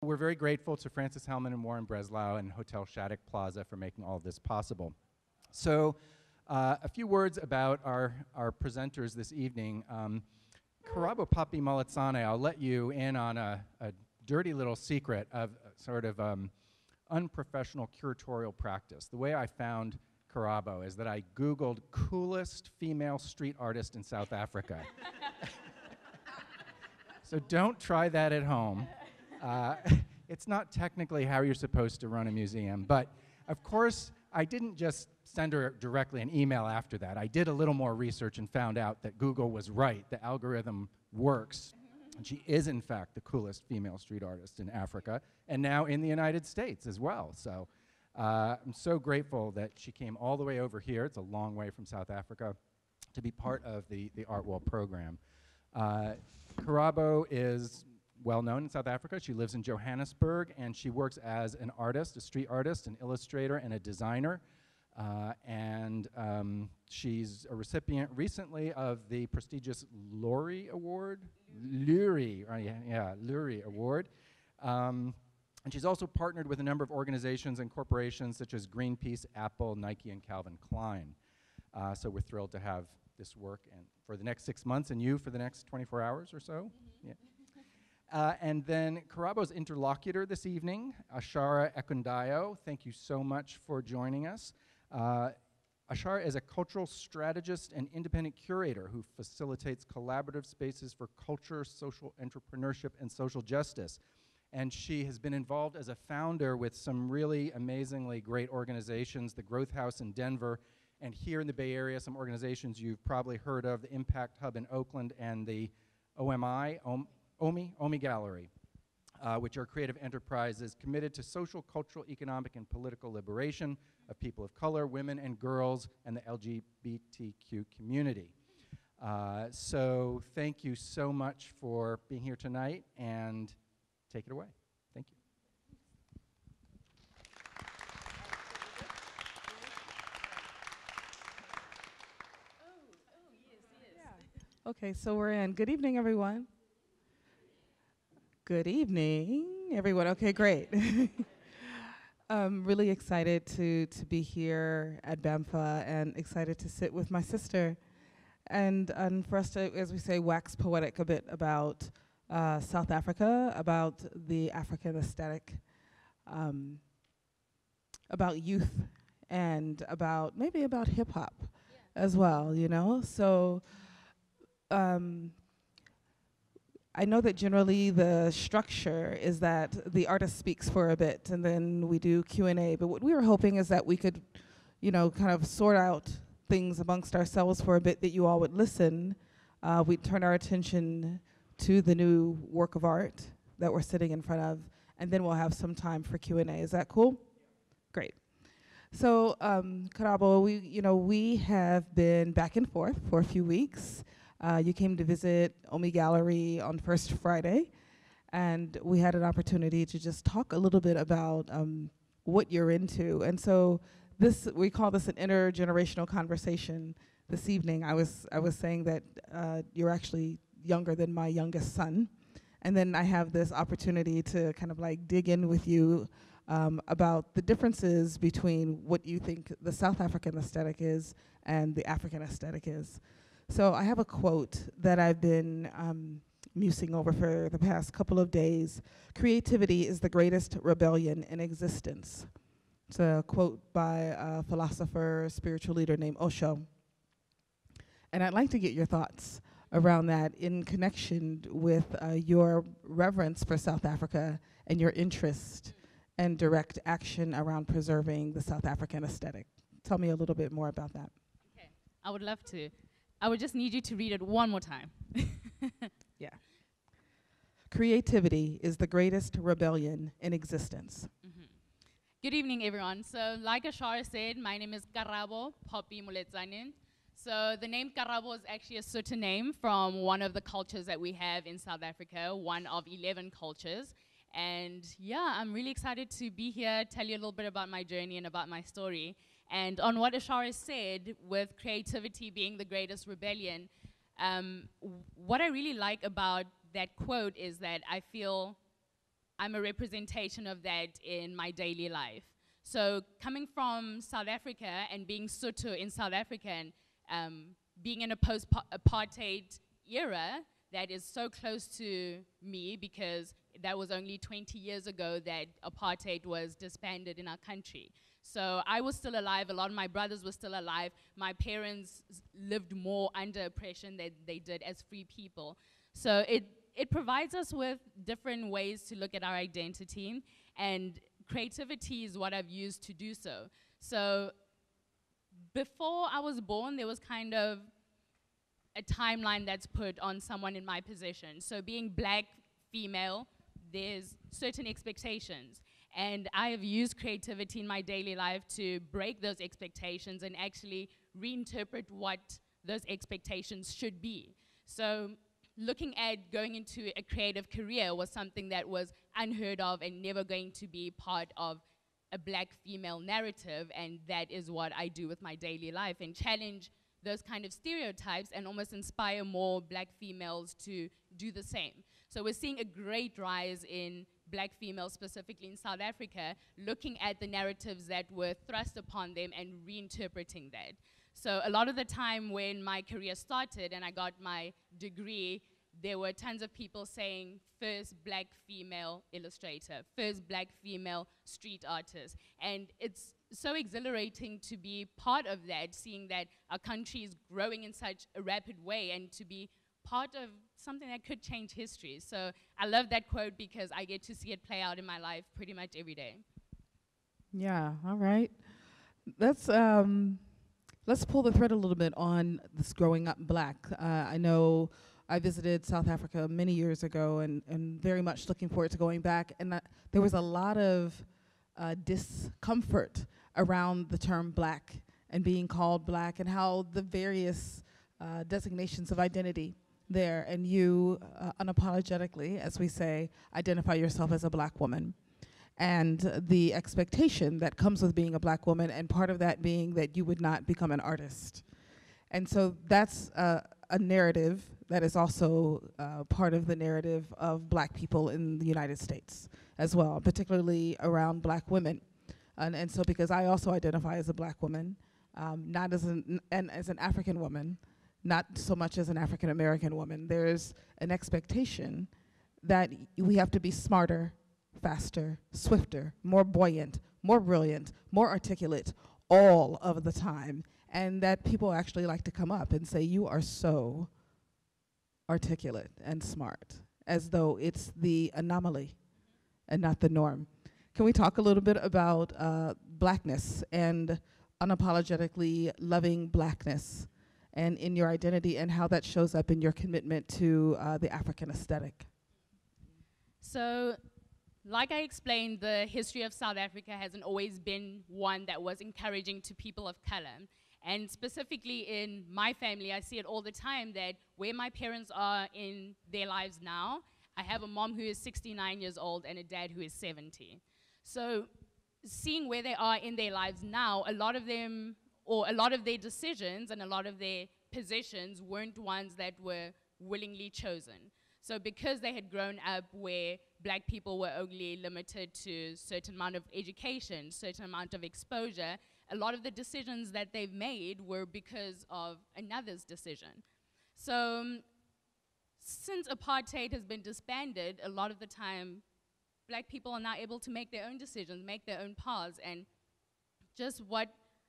We're very grateful to Francis Hellman and Warren Breslau and Hotel Shattuck Plaza for making all of this possible. So a few words about our presenters this evening. Karabo Poppy Moletsane, I'll let you in on a dirty little secret of sort of unprofessional curatorial practice. The way I found Karabo is that I Googled coolest female street artist in South Africa. So don't try that at home. It's not technically how you're supposed to run a museum, but of course, I didn't just send her directly an email after that. I did a little more research and found out that Google was right. The algorithm works. And she is, in fact, the coolest female street artist in Africa, and now in the United States as well. So I'm so grateful that she came all the way over here. It's a long way from South Africa to be part of the Art Wall program. Karabo is well known in South Africa. She lives in Johannesburg, and she works as an artist, a street artist, an illustrator, and a designer. She's a recipient recently of the prestigious Lurie Award. Lurie Award. And she's also partnered with a number of organizations and corporations such as Greenpeace, Apple, Nike, and Calvin Klein. So we're thrilled to have this work and for the next 6 months and you for the next 24 hours or so. Yeah. And then Karabo's interlocutor this evening, Ashara Ekundayo. Thank you so much for joining us. Ashara is a cultural strategist and independent curator who facilitates collaborative spaces for culture, social entrepreneurship, and social justice. And she has been involved as a founder with some really amazingly great organizations, the Growth House in Denver, and here in the Bay Area, some organizations you've probably heard of, the Impact Hub in Oakland and the OMI Gallery, which are creative enterprises committed to social, cultural, economic, and political liberation of people of color, women and girls, and the LGBTQ community. So thank you so much for being here tonight, and take it away. Thank you. Okay, so we're in. Good evening, everyone. Good evening, everyone. Okay, great. I'm really excited to be here at BAMFA and excited to sit with my sister and for us to, as we say, wax poetic a bit about South Africa, about the African aesthetic, about youth, and maybe about hip hop as well, you know? So I know that generally the structure is that the artist speaks for a bit and then we do Q&A, but what we were hoping is that we could, you know, kind of sort out things amongst ourselves for a bit, that you all would listen. We'd turn our attention to the new work of art that we're sitting in front of, and then we'll have some time for Q&A. Is that cool? Great. So, Karabo, we have been back and forth for a few weeks. You came to visit OMI Gallery on First Friday, and we had an opportunity to just talk a little bit about what you're into. And so we call this an intergenerational conversation this evening. I was saying that you're actually younger than my youngest son, and then I have this opportunity to kind of like dig in with you about the differences between what you think the South African aesthetic is and the African aesthetic is. So I have a quote that I've been musing over for the past couple of days. Creativity is the greatest rebellion in existence. It's a quote by a philosopher, spiritual leader named Osho. And I'd like to get your thoughts around that in connection with your reverence for South Africa and your interest and direct action around preserving the South African aesthetic. Tell me a little bit more about that. Okay, I would love to. I would just need you to read it one more time. Yeah. Creativity is the greatest rebellion in existence. Mm-hmm. Good evening, everyone. So, like Ashara said, my name is Karabo Poppy Moletsane. So, the name Karabo is actually a certain name from one of the cultures that we have in South Africa, one of 11 cultures. And yeah, I'm really excited to be here, tell you a little bit about my journey and about my story. And on what Ashara said, with creativity being the greatest rebellion, what I really like about that quote is that I feel I'm a representation of that in my daily life. So coming from South Africa and being Sotho in South Africa and being in a post-apartheid era that is so close to me, because that was only 20 years ago that apartheid was disbanded in our country. So I was still alive, a lot of my brothers were still alive. My parents lived more under oppression than they did as free people. So it provides us with different ways to look at our identity, and creativity is what I've used to do so. So before I was born, there was kind of a timeline that's put on someone in my position. So being black, female, there's certain expectations. And I have used creativity in my daily life to break those expectations and actually reinterpret what those expectations should be. So looking at going into a creative career was something that was unheard of and never going to be part of a black female narrative, and that is what I do with my daily life, and challenge those kind of stereotypes and almost inspire more black females to do the same. So we're seeing a great rise in black females, specifically in South Africa, looking at the narratives that were thrust upon them and reinterpreting that. So a lot of the time when my career started and I got my degree, there were tons of people saying, first black female illustrator, first black female street artist. And it's so exhilarating to be part of that, seeing that our country is growing in such a rapid way, and to be part of something that could change history. So I love that quote because I get to see it play out in my life pretty much every day. Yeah, all right. Let's pull the thread a little bit on this growing up black. I know I visited South Africa many years ago and very much looking forward to going back. And there was a lot of discomfort around the term black and being called black, and how the various designations of identity there, and you unapologetically, as we say, identify yourself as a black woman. And the expectation that comes with being a black woman, and part of that being that you would not become an artist. And so that's a narrative that is also part of the narrative of black people in the United States as well, particularly around black women. And so because I also identify as a black woman, not as an African woman, not so much as an African American woman, there's an expectation that we have to be smarter, faster, swifter, more buoyant, more brilliant, more articulate all of the time. And that people actually like to come up and say, you are so articulate and smart, as though it's the anomaly and not the norm. Can we talk a little bit about blackness and unapologetically loving blackness and in your identity, and how that shows up in your commitment to the African aesthetic? So, like I explained, the history of South Africa hasn't always been one that was encouraging to people of color. And specifically in my family, I see it all the time that where my parents are in their lives now, I have a mom who is 69 years old and a dad who is 70. So seeing where they are in their lives now, a lot of them, or a lot of their decisions and a lot of their positions weren't ones that were willingly chosen. So because they had grown up where black people were only limited to certain amount of education, certain amount of exposure, a lot of the decisions that they've made were because of another's decision. So since apartheid has been disbanded, a lot of the time, black people are now able to make their own decisions, make their own paths, and just what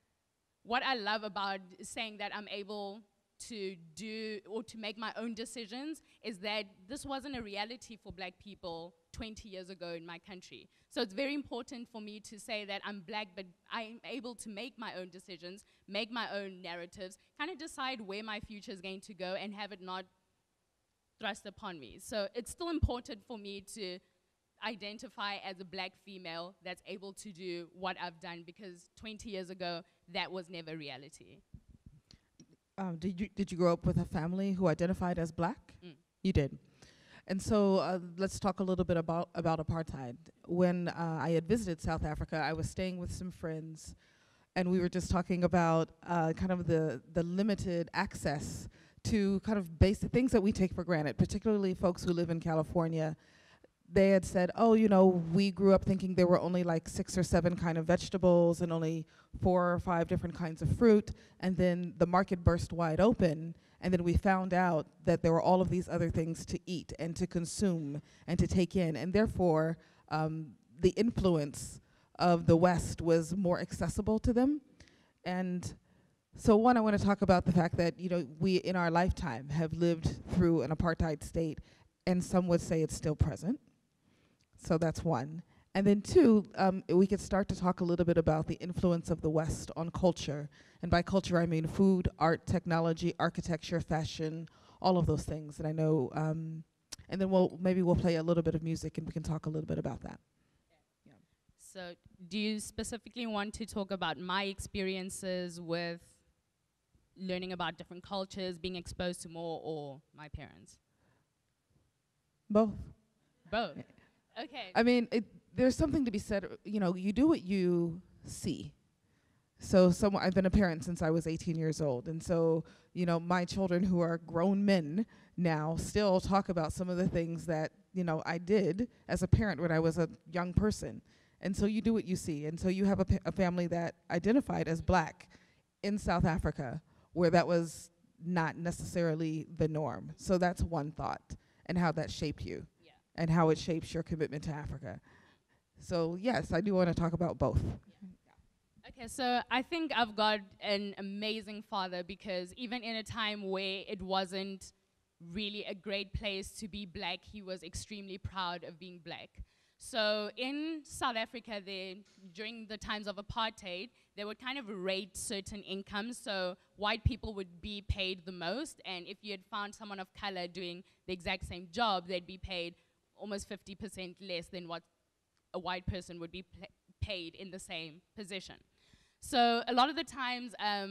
I love about saying that I'm able to do or to make my own decisions is that this wasn't a reality for black people 20 years ago in my country. So it's very important for me to say that I'm black, but I'm able to make my own decisions, make my own narratives, kind of decide where my future is going to go and have it not thrust upon me. So it's still important for me to identify as a black female that's able to do what I've done, because 20 years ago, that was never reality. Did you grow up with a family who identified as black? You did. And so let's talk a little bit about apartheid. When I had visited South Africa, I was staying with some friends, and we were just talking about kind of the limited access to kind of basic things that we take for granted, particularly folks who live in California. they had said, oh, you know, we grew up thinking there were only like 6 or 7 kind of vegetables and only 4 or 5 different kinds of fruit. And then the market burst wide open. And then we found out that there were all of these other things to eat and to consume and to take in. And therefore, the influence of the West was more accessible to them. And so one, I want to talk about the fact that, you know, we in our lifetime have lived through an apartheid state, and some would say it's still present. So that's one. And then two, we could start to talk a little bit about the influence of the West on culture. And by culture, I mean food, art, technology, architecture, fashion, all of those things. And I know, and then maybe we'll play a little bit of music and we can talk a little bit about that. Yeah. So do you specifically want to talk about my experiences with learning about different cultures, being exposed to more, or my parents? Both. Both. Okay. I mean, there's something to be said, you know, you do what you see. So I've been a parent since I was 18 years old. And so, you know, my children who are grown men now still talk about some of the things that, you know, I did as a parent when I was a young person. And so you do what you see. And so you have a family that identified as black in South Africa, where that was not necessarily the norm. So that's one thought, and how that shaped you, and how it shapes your commitment to Africa. So yes, I do want to talk about both. Okay, so I think I've got an amazing father, because even in a time where it wasn't really a great place to be black, he was extremely proud of being black. So in South Africa, during the times of apartheid, they would kind of rate certain incomes. So white people would be paid the most, and if you had found someone of color doing the exact same job, they'd be paid almost 50% less than what a white person would be paid in the same position. So a lot of the times,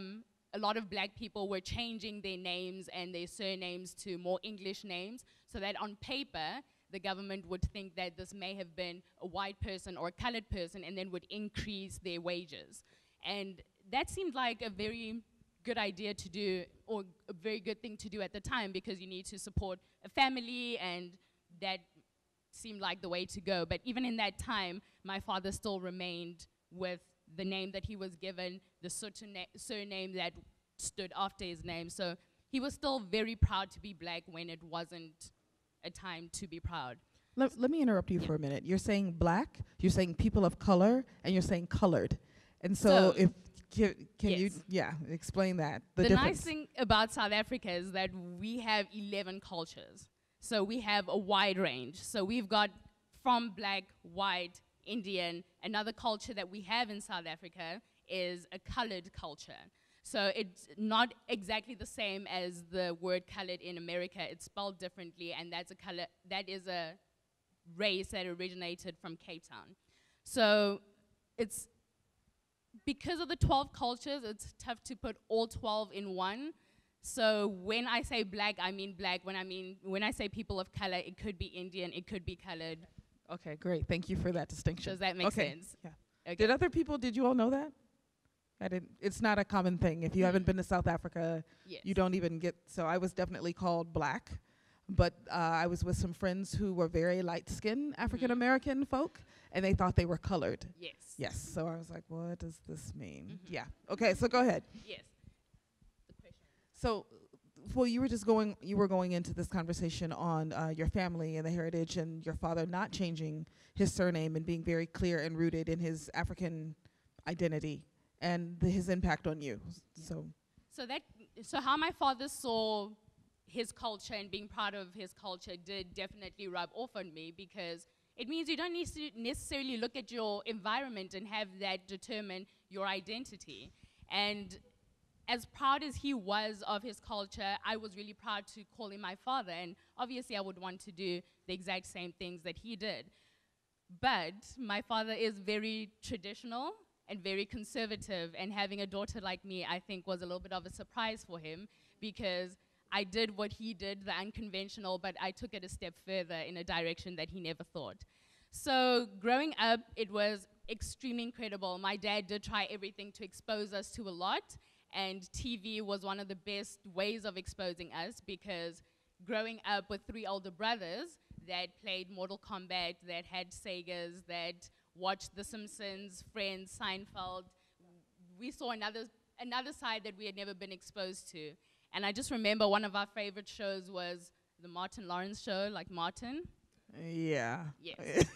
a lot of black people were changing their names and their surnames to more English names, so that on paper, the government would think that this may have been a white person or a colored person, and then would increase their wages. And that seemed like a very good idea to do, or a very good thing to do at the time, because you need to support a family, and that seemed like the way to go. But even in that time, my father still remained with the name that he was given, the surname that stood after his name. So he was still very proud to be black when it wasn't a time to be proud. Let me interrupt you for a minute. You're saying black, you're saying people of color, and you're saying colored. And so if can you explain that? The nice thing about South Africa is that we have 11 cultures. So we have a wide range. So we've got from black, white, Indian. Another culture that we have in South Africa is a colored culture. So it's not exactly the same as the word colored in America. It's spelled differently, and that is a race that originated from Cape Town. So it's because of the 12 cultures, it's tough to put all 12 in one. So when I say black, I mean black. When I say people of color, it could be Indian, it could be colored. Okay, great. Thank you for that distinction. Does that make sense? Yeah. Okay. Did you all know that? It's not a common thing. If you haven't been to South Africa, you don't even get, so I was definitely called black, but I was with some friends who were very light-skinned African-American folk, and they thought they were colored. Yes. Yes, so I was like, what does this mean? Yeah, okay, so go ahead. Yes. The question. So, well, you were going into this conversation on your family and the heritage, and your father not changing his surname and being very clear and rooted in his African identity and his impact on you. So how my father saw his culture and being proud of his culture did definitely rub off on me, because it means you don't need to necessarily look at your environment and have that determine your identity. And as proud as he was of his culture, I was really proud to call him my father, and obviously I would want to do the exact same things that he did. But my father is very traditional and very conservative, and having a daughter like me, I think, was a little bit of a surprise for him, because I did what he did, the unconventional, but I took it a step further in a direction that he never thought. So growing up, it was extremely incredible. My dad did try everything to expose us to a lot, and TV was one of the best ways of exposing us, because growing up with 3 older brothers, that played Mortal Kombat, that had Segas, that watched The Simpsons, Friends, Seinfeld. We saw another side that we had never been exposed to. And I just remember one of our favorite shows was the Martin Lawrence show, like Martin. Yeah. Yes.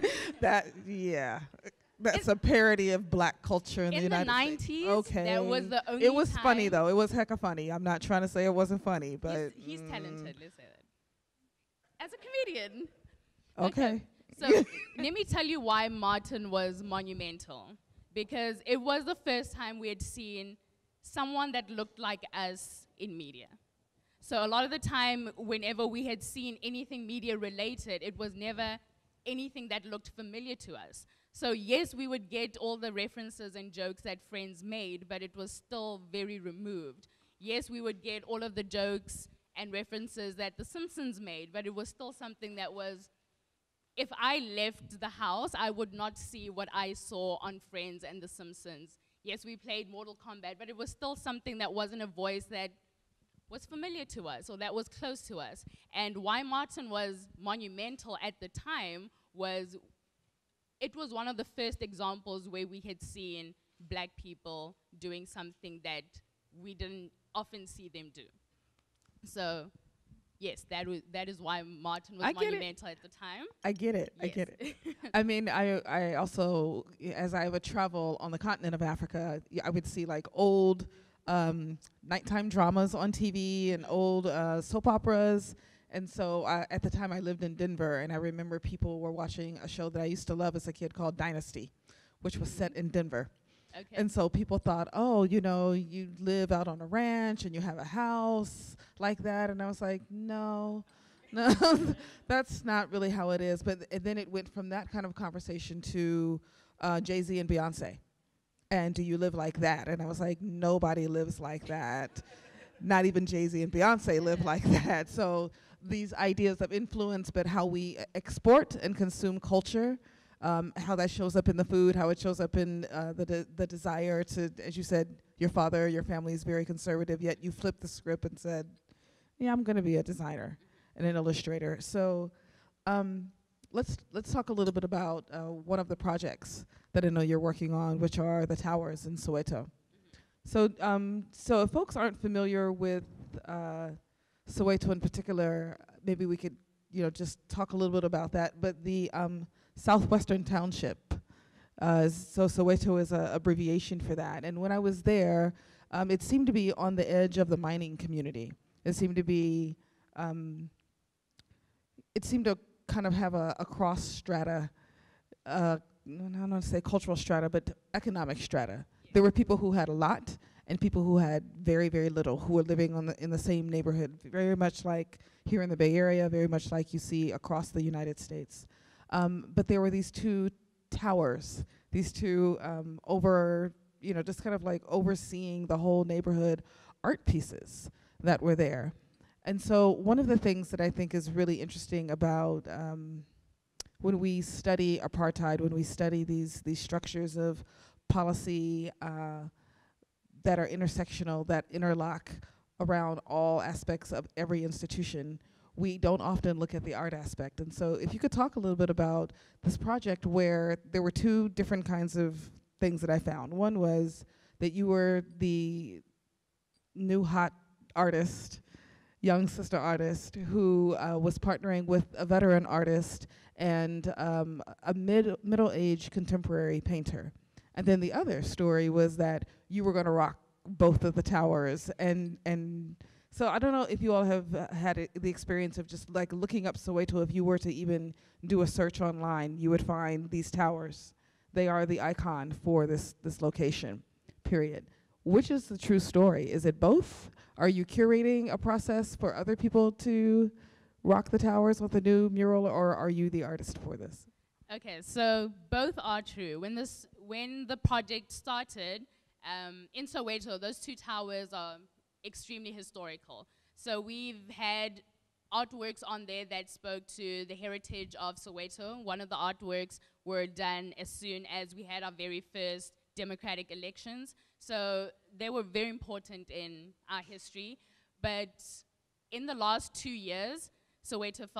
That's a parody of black culture in the United States. In the 90s, okay. that was the only It was time. funny, though. It was hecka funny. I'm not trying to say it wasn't funny, but... He's talented, let's say that. As a comedian. Okay. So let me tell you why Martin was monumental. Because it was the first time we had seen someone that looked like us in media. So a lot of the time, whenever we had seen anything media related, it was never anything that looked familiar to us. So yes, we would get all the references and jokes that Friends made, but it was still very removed. Yes, we would get all of the jokes and references that The Simpsons made, but it was still something that was, if I left the house, I would not see what I saw on Friends and The Simpsons. Yes, we played Mortal Kombat, but it was still something that wasn't a voice that was familiar to us or that was close to us. And why Martin was monumental at the time was it was one of the first examples where we had seen black people doing something that we didn't often see them do. So, yes, that is why Martin was monumental at the time. I get it. Yes. I get it. I mean, I also, as I would travel on the continent of Africa, I would see like old nighttime dramas on TV and old soap operas. And so at the time I lived in Denver, and I remember people were watching a show that I used to love as a kid called Dynasty, which was set in Denver. Okay. And so people thought, oh, you know, you live out on a ranch and you have a house like that. And I was like, no, that's not really how it is. But then it went from that kind of conversation to Jay-Z and Beyonce. And do you live like that? And I was like, nobody lives like that. Not even Jay-Z and Beyonce live like that. So these ideas of influence, but how we export and consume culture, how that shows up in the food, how it shows up in the desire to, as you said, your father, your family is very conservative, yet you flipped the script and said, yeah, I'm going to be a designer and an illustrator. So let's talk a little bit about one of the projects that I know you're working on, which are the towers in Soweto. So if folks aren't familiar with Soweto in particular, maybe we could, just talk a little bit about that. But the Southwestern Township, so Soweto is an abbreviation for that. And when I was there, it seemed to be on the edge of the mining community. It seemed to be, it seemed to kind of have a cross strata, I don't want to say cultural strata, but economic strata. There were people who had a lot and people who had very, very little, who were living in the same neighborhood, very much like here in the Bay Area, very much like you see across the United States. But there were these two towers, these two just kind of like overseeing the whole neighborhood art pieces that were there. And so one of the things that I think is really interesting about when we study apartheid, when we study these structures of policy that are intersectional, that interlock around all aspects of every institution, we don't often look at the art aspect. And so if you could talk a little bit about this project where there were two different kinds of things that I found. One was that you were the new hot artist, young sister artist, who was partnering with a veteran artist and a middle-aged contemporary painter. And then the other story was that you were going to rock both of the towers. And so I don't know if you all have had the experience of just like looking up Soweto. If you were to even do a search online, you would find these towers. They are the icon for this location, period. Which is the true story? Is it both? Are you curating a process for other people to rock the towers with a new mural, or are you the artist for this? Okay, so both are true. When the project started in Soweto, those two towers are extremely historical. So we've had artworks on there that spoke to the heritage of Soweto. One of the artworks were done as soon as we had our very first democratic elections. So they were very important in our history. But in the last 2 years, Soweto felt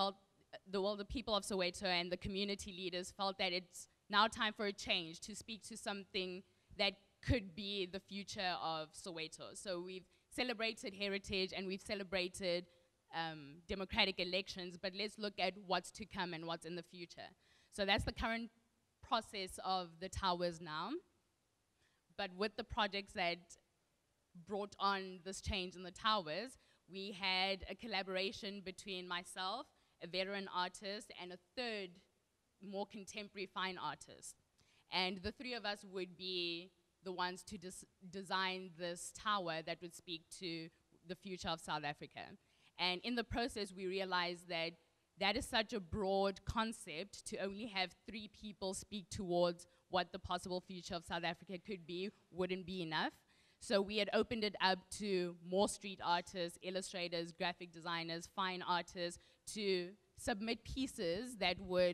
the people of Soweto and the community leaders felt that it's now time for a change, to speak to something that could be the future of Soweto. So we've celebrated heritage and we've celebrated democratic elections, but let's look at what's to come and what's in the future. So that's the current process of the towers now. But with the projects that brought on this change in the towers, we had a collaboration between myself, a veteran artist, and a third, more contemporary fine artist. And the three of us would be the ones to design this tower that would speak to the future of South Africa. And in the process, we realized that that is such a broad concept. To only have 3 people speak towards what the possible future of South Africa could be wouldn't be enough. So we had opened it up to more street artists, illustrators, graphic designers, fine artists, to submit pieces that would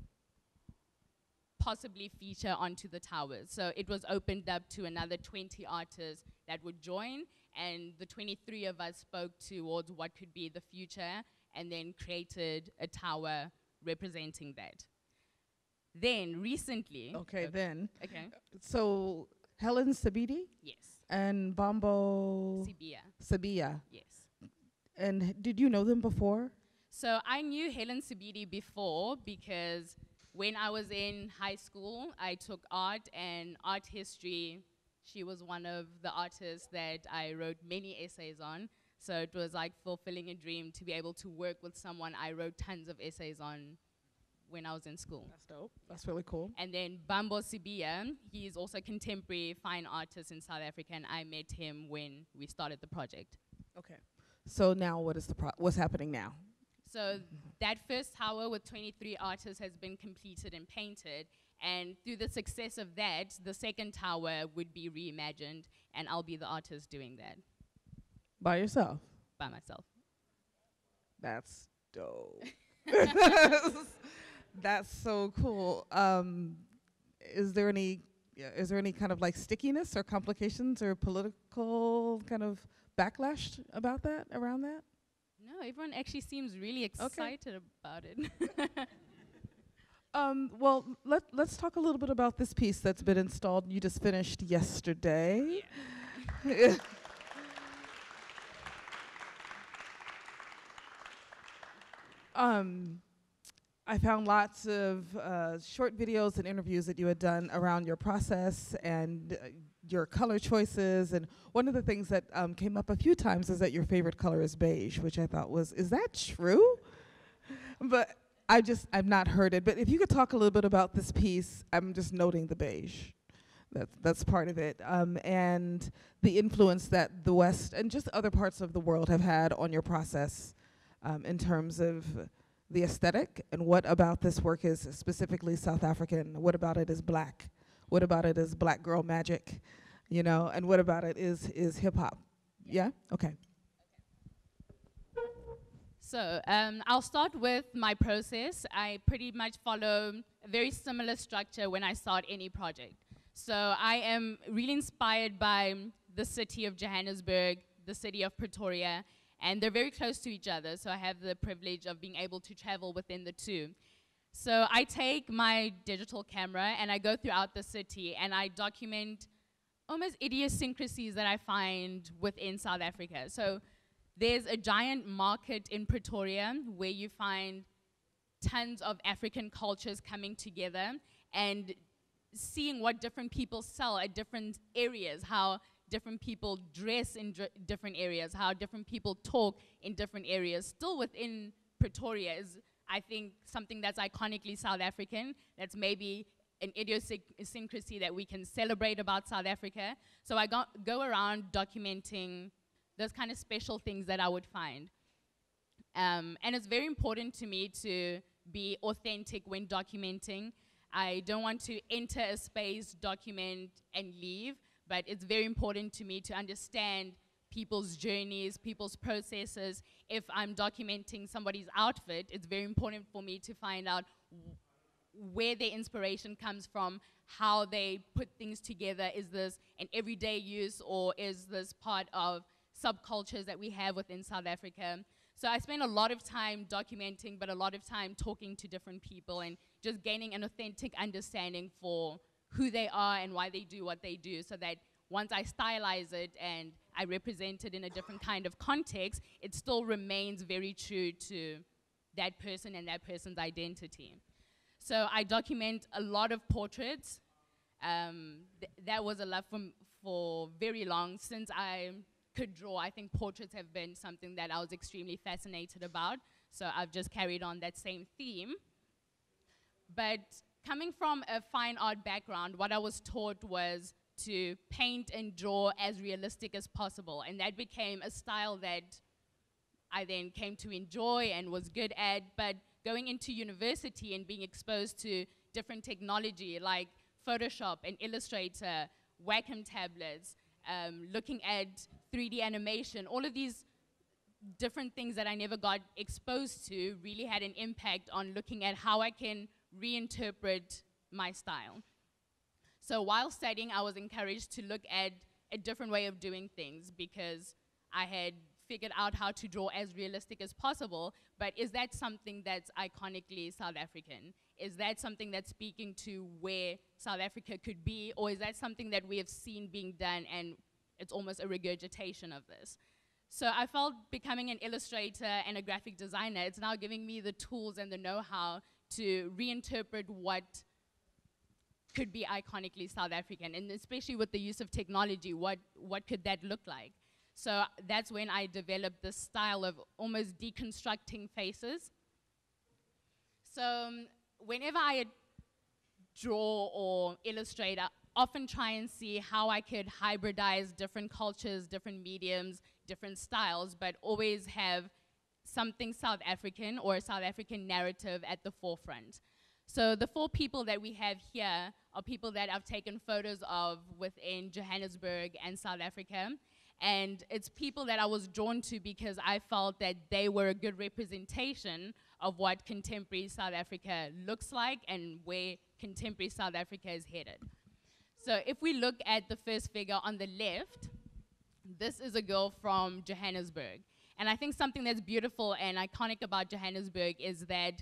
possibly feature onto the towers. So it was opened up to another 20 artists that would join, and the 23 of us spoke towards what could be the future, and then created a tower representing that. Then recently... Okay, then. Okay. So Helen Sabidi Yes. and Bombo Sabia. Yes. And did you know them before? So I knew Helen Sabidi before because when I was in high school, I took art and art history. She was one of the artists that I wrote many essays on. So it was like fulfilling a dream to be able to work with someone I wrote tons of essays on when I was in school. That's dope. That's really cool. And then Bambo Sibia, he's also a contemporary fine artist in South Africa, and I met him when we started the project. Okay. So now what is what's happening now? So that first tower with 23 artists has been completed and painted, and through the success of that, the second tower would be reimagined, and I'll be the artist doing that. By yourself? By myself. That's dope. That's so cool. Is there any kind of like stickiness or complications or political kind of backlash about that, around that? No, everyone actually seems really excited about it. Well, let's talk a little bit about this piece that's been installed. You just finished yesterday. Yeah. I found lots of short videos and interviews that you had done around your process and your color choices. And one of the things that came up a few times is that your favorite color is beige, which I thought is that true? But I've not heard it. But if you could talk a little bit about this piece, I'm just noting the beige. That's part of it. And the influence that the West and just other parts of the world have had on your process in terms of the aesthetic, and what about this work is specifically South African? What about it is black? What about it is black girl magic? You know, and what about it is hip hop? Yeah? Okay. So I'll start with my process. I pretty much follow a very similar structure when I start any project. So I am really inspired by the city of Johannesburg, the city of Pretoria, and they're very close to each other, so I have the privilege of being able to travel within the two. So I take my digital camera and I go throughout the city and I document almost idiosyncrasies that I find within South Africa. So there's a giant market in Pretoria where you find tons of African cultures coming together and seeing what different people sell at different areas, how different people dress in different areas, how different people talk in different areas. Still within Pretoria is, I think, something that's iconically South African, that's maybe an idiosyncrasy that we can celebrate about South Africa. So I go around documenting those kind of special things that I would find. And it's very important to me to be authentic when documenting. I don't want to enter a space, document, and leave, but it's very important to me to understand people's journeys, people's processes. If I'm documenting somebody's outfit, it's very important for me to find out where their inspiration comes from, how they put things together. Is this an everyday use, or is this part of subcultures that we have within South Africa? So I spent a lot of time documenting, but a lot of time talking to different people and just gaining an authentic understanding for who they are and why they do what they do, so that once I stylize it and I represent it in a different kind of context, it still remains very true to that person and that person's identity. So I document a lot of portraits. That was a love for very long. Since I could draw, I think portraits have been something that I was extremely fascinated about. So I've just carried on that same theme. But coming from a fine art background, what I was taught was to paint and draw as realistic as possible. And that became a style that I then came to enjoy and was good at. But going into university and being exposed to different technology like Photoshop and Illustrator, Wacom tablets, looking at 3D animation, all of these different things that I never got exposed to really had an impact on looking at how I can reinterpret my style. So while studying, I was encouraged to look at a different way of doing things because I had figured out how to draw as realistic as possible, but is that something that's iconically South African? Is that something that's speaking to where South Africa could be, or is that something that we have seen being done and it's almost a regurgitation of this? So I felt becoming an illustrator and a graphic designer, it's now giving me the tools and the know-how to reinterpret what could be iconically South African, and especially with the use of technology, what could that look like? So that's when I developed this style of almost deconstructing faces. So whenever I draw or illustrate, I often try and see how I could hybridize different cultures, different mediums, different styles, but always have something South African or a South African narrative at the forefront. So the 4 people that we have here are people that I've taken photos of within Johannesburg and South Africa. And it's people that I was drawn to because I felt that they were a good representation of what contemporary South Africa looks like and where contemporary South Africa is headed. So if we look at the first figure on the left, this is a girl from Johannesburg. And I think something that's beautiful and iconic about Johannesburg is that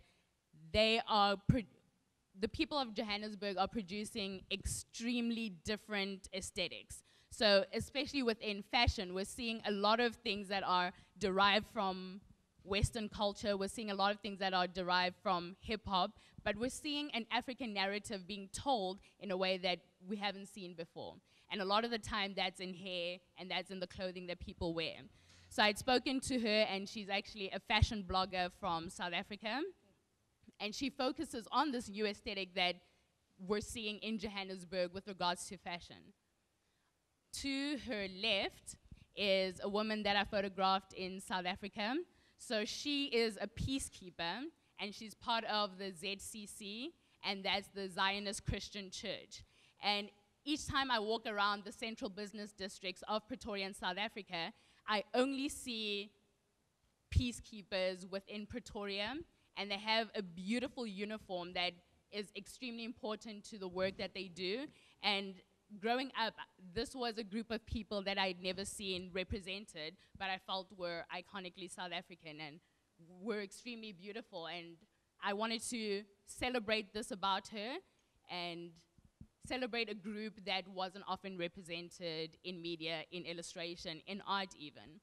the people of Johannesburg are producing extremely different aesthetics. So especially within fashion, we're seeing a lot of things that are derived from Western culture. We're seeing a lot of things that are derived from hip hop, but we're seeing an African narrative being told in a way that we haven't seen before. And a lot of the time that's in hair and that's in the clothing that people wear. So I'd spoken to her, and she's actually a fashion blogger from South Africa. And she focuses on this new aesthetic that we're seeing in Johannesburg with regards to fashion. To her left is a woman that I photographed in South Africa. So she is a peacekeeper, and she's part of the ZCC, and that's the Zionist Christian Church. And each time I walk around the central business districts of Pretoria and South Africa, I only see peacekeepers within Pretoria, and they have a beautiful uniform that is extremely important to the work that they do. And growing up, this was a group of people that I'd never seen represented, but I felt were iconically South African and were extremely beautiful. And I wanted to celebrate this about her and celebrate a group that wasn't often represented in media, in illustration, in art even.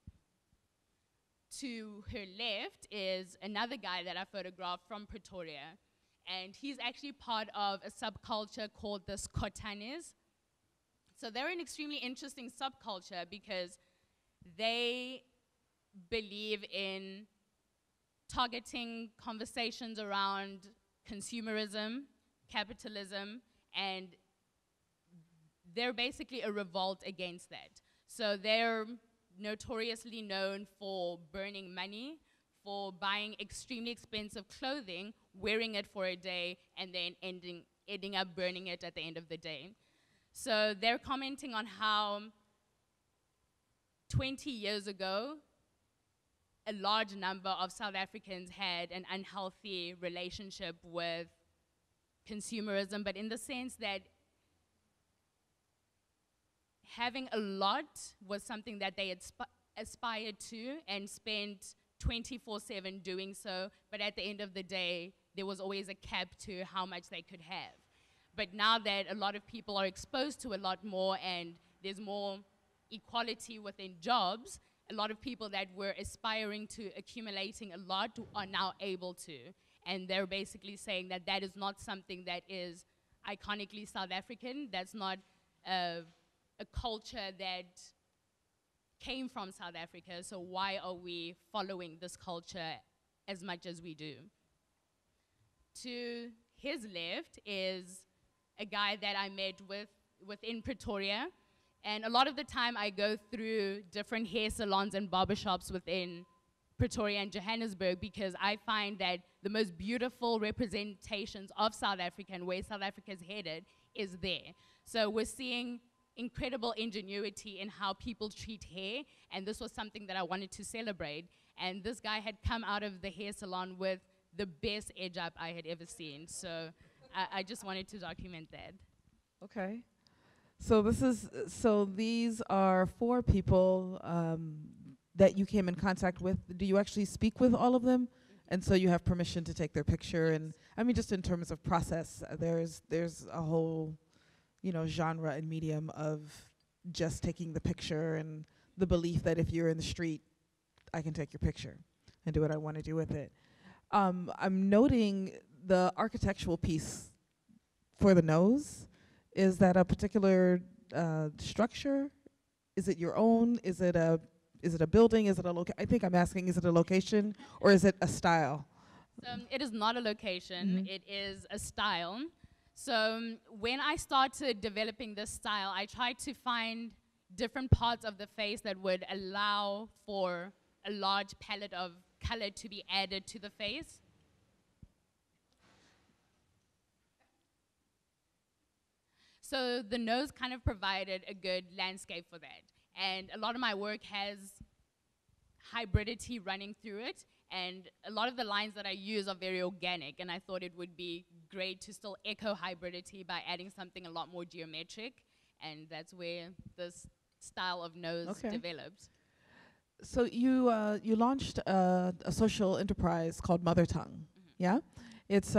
To her left is another guy that I photographed from Pretoria, and he's actually part of a subculture called the Skotanes. So they're an extremely interesting subculture because they believe in targeting conversations around consumerism, capitalism, and they're basically a revolt against that. So they're notoriously known for burning money, for buying extremely expensive clothing, wearing it for a day, and then ending up burning it at the end of the day. So they're commenting on how 20 years ago, a large number of South Africans had an unhealthy relationship with consumerism, but in the sense that having a lot was something that they aspired to and spent 24/7 doing so, but at the end of the day, there was always a cap to how much they could have. But now that a lot of people are exposed to a lot more and there's more equality within jobs, a lot of people that were aspiring to accumulating a lot are now able to. And they're basically saying that that is not something that is iconically South African. That's not a culture that came from South Africa. So why are we following this culture as much as we do? To his left is a guy that I met within Pretoria. And a lot of the time I go through different hair salons and barbershops within Pretoria and Johannesburg because I find that the most beautiful representations of South Africa and where South Africa is headed is there. So we're seeing incredible ingenuity in how people treat hair, and this was something that I wanted to celebrate. And this guy had come out of the hair salon with the best edge up I had ever seen. So I just wanted to document that. Okay. So these are 4 people that you came in contact with. Do you actually speak with all of them? And so you have permission to take their picture? And I mean, just in terms of process, there's a whole, genre and medium of just taking the picture and the belief that if you're in the street, I can take your picture and do what I want to do with it. I'm noting the architectural piece for the nose. Is that a particular structure? Is it your own? Is it a building? Is it a location? I think I'm asking, is it a location or is it a style? It is not a location. It is a style. So when I started developing this style, I tried to find different parts of the face that would allow for a large palette of color to be added to the face. So the nose kind of provided a good landscape for that. And a lot of my work has hybridity running through it. And a lot of the lines that I use are very organic. And I thought it would be great to still echo hybridity by adding something a lot more geometric. And that's where this style of nose developed. So you launched a social enterprise called Mother Tongue, yeah? It's,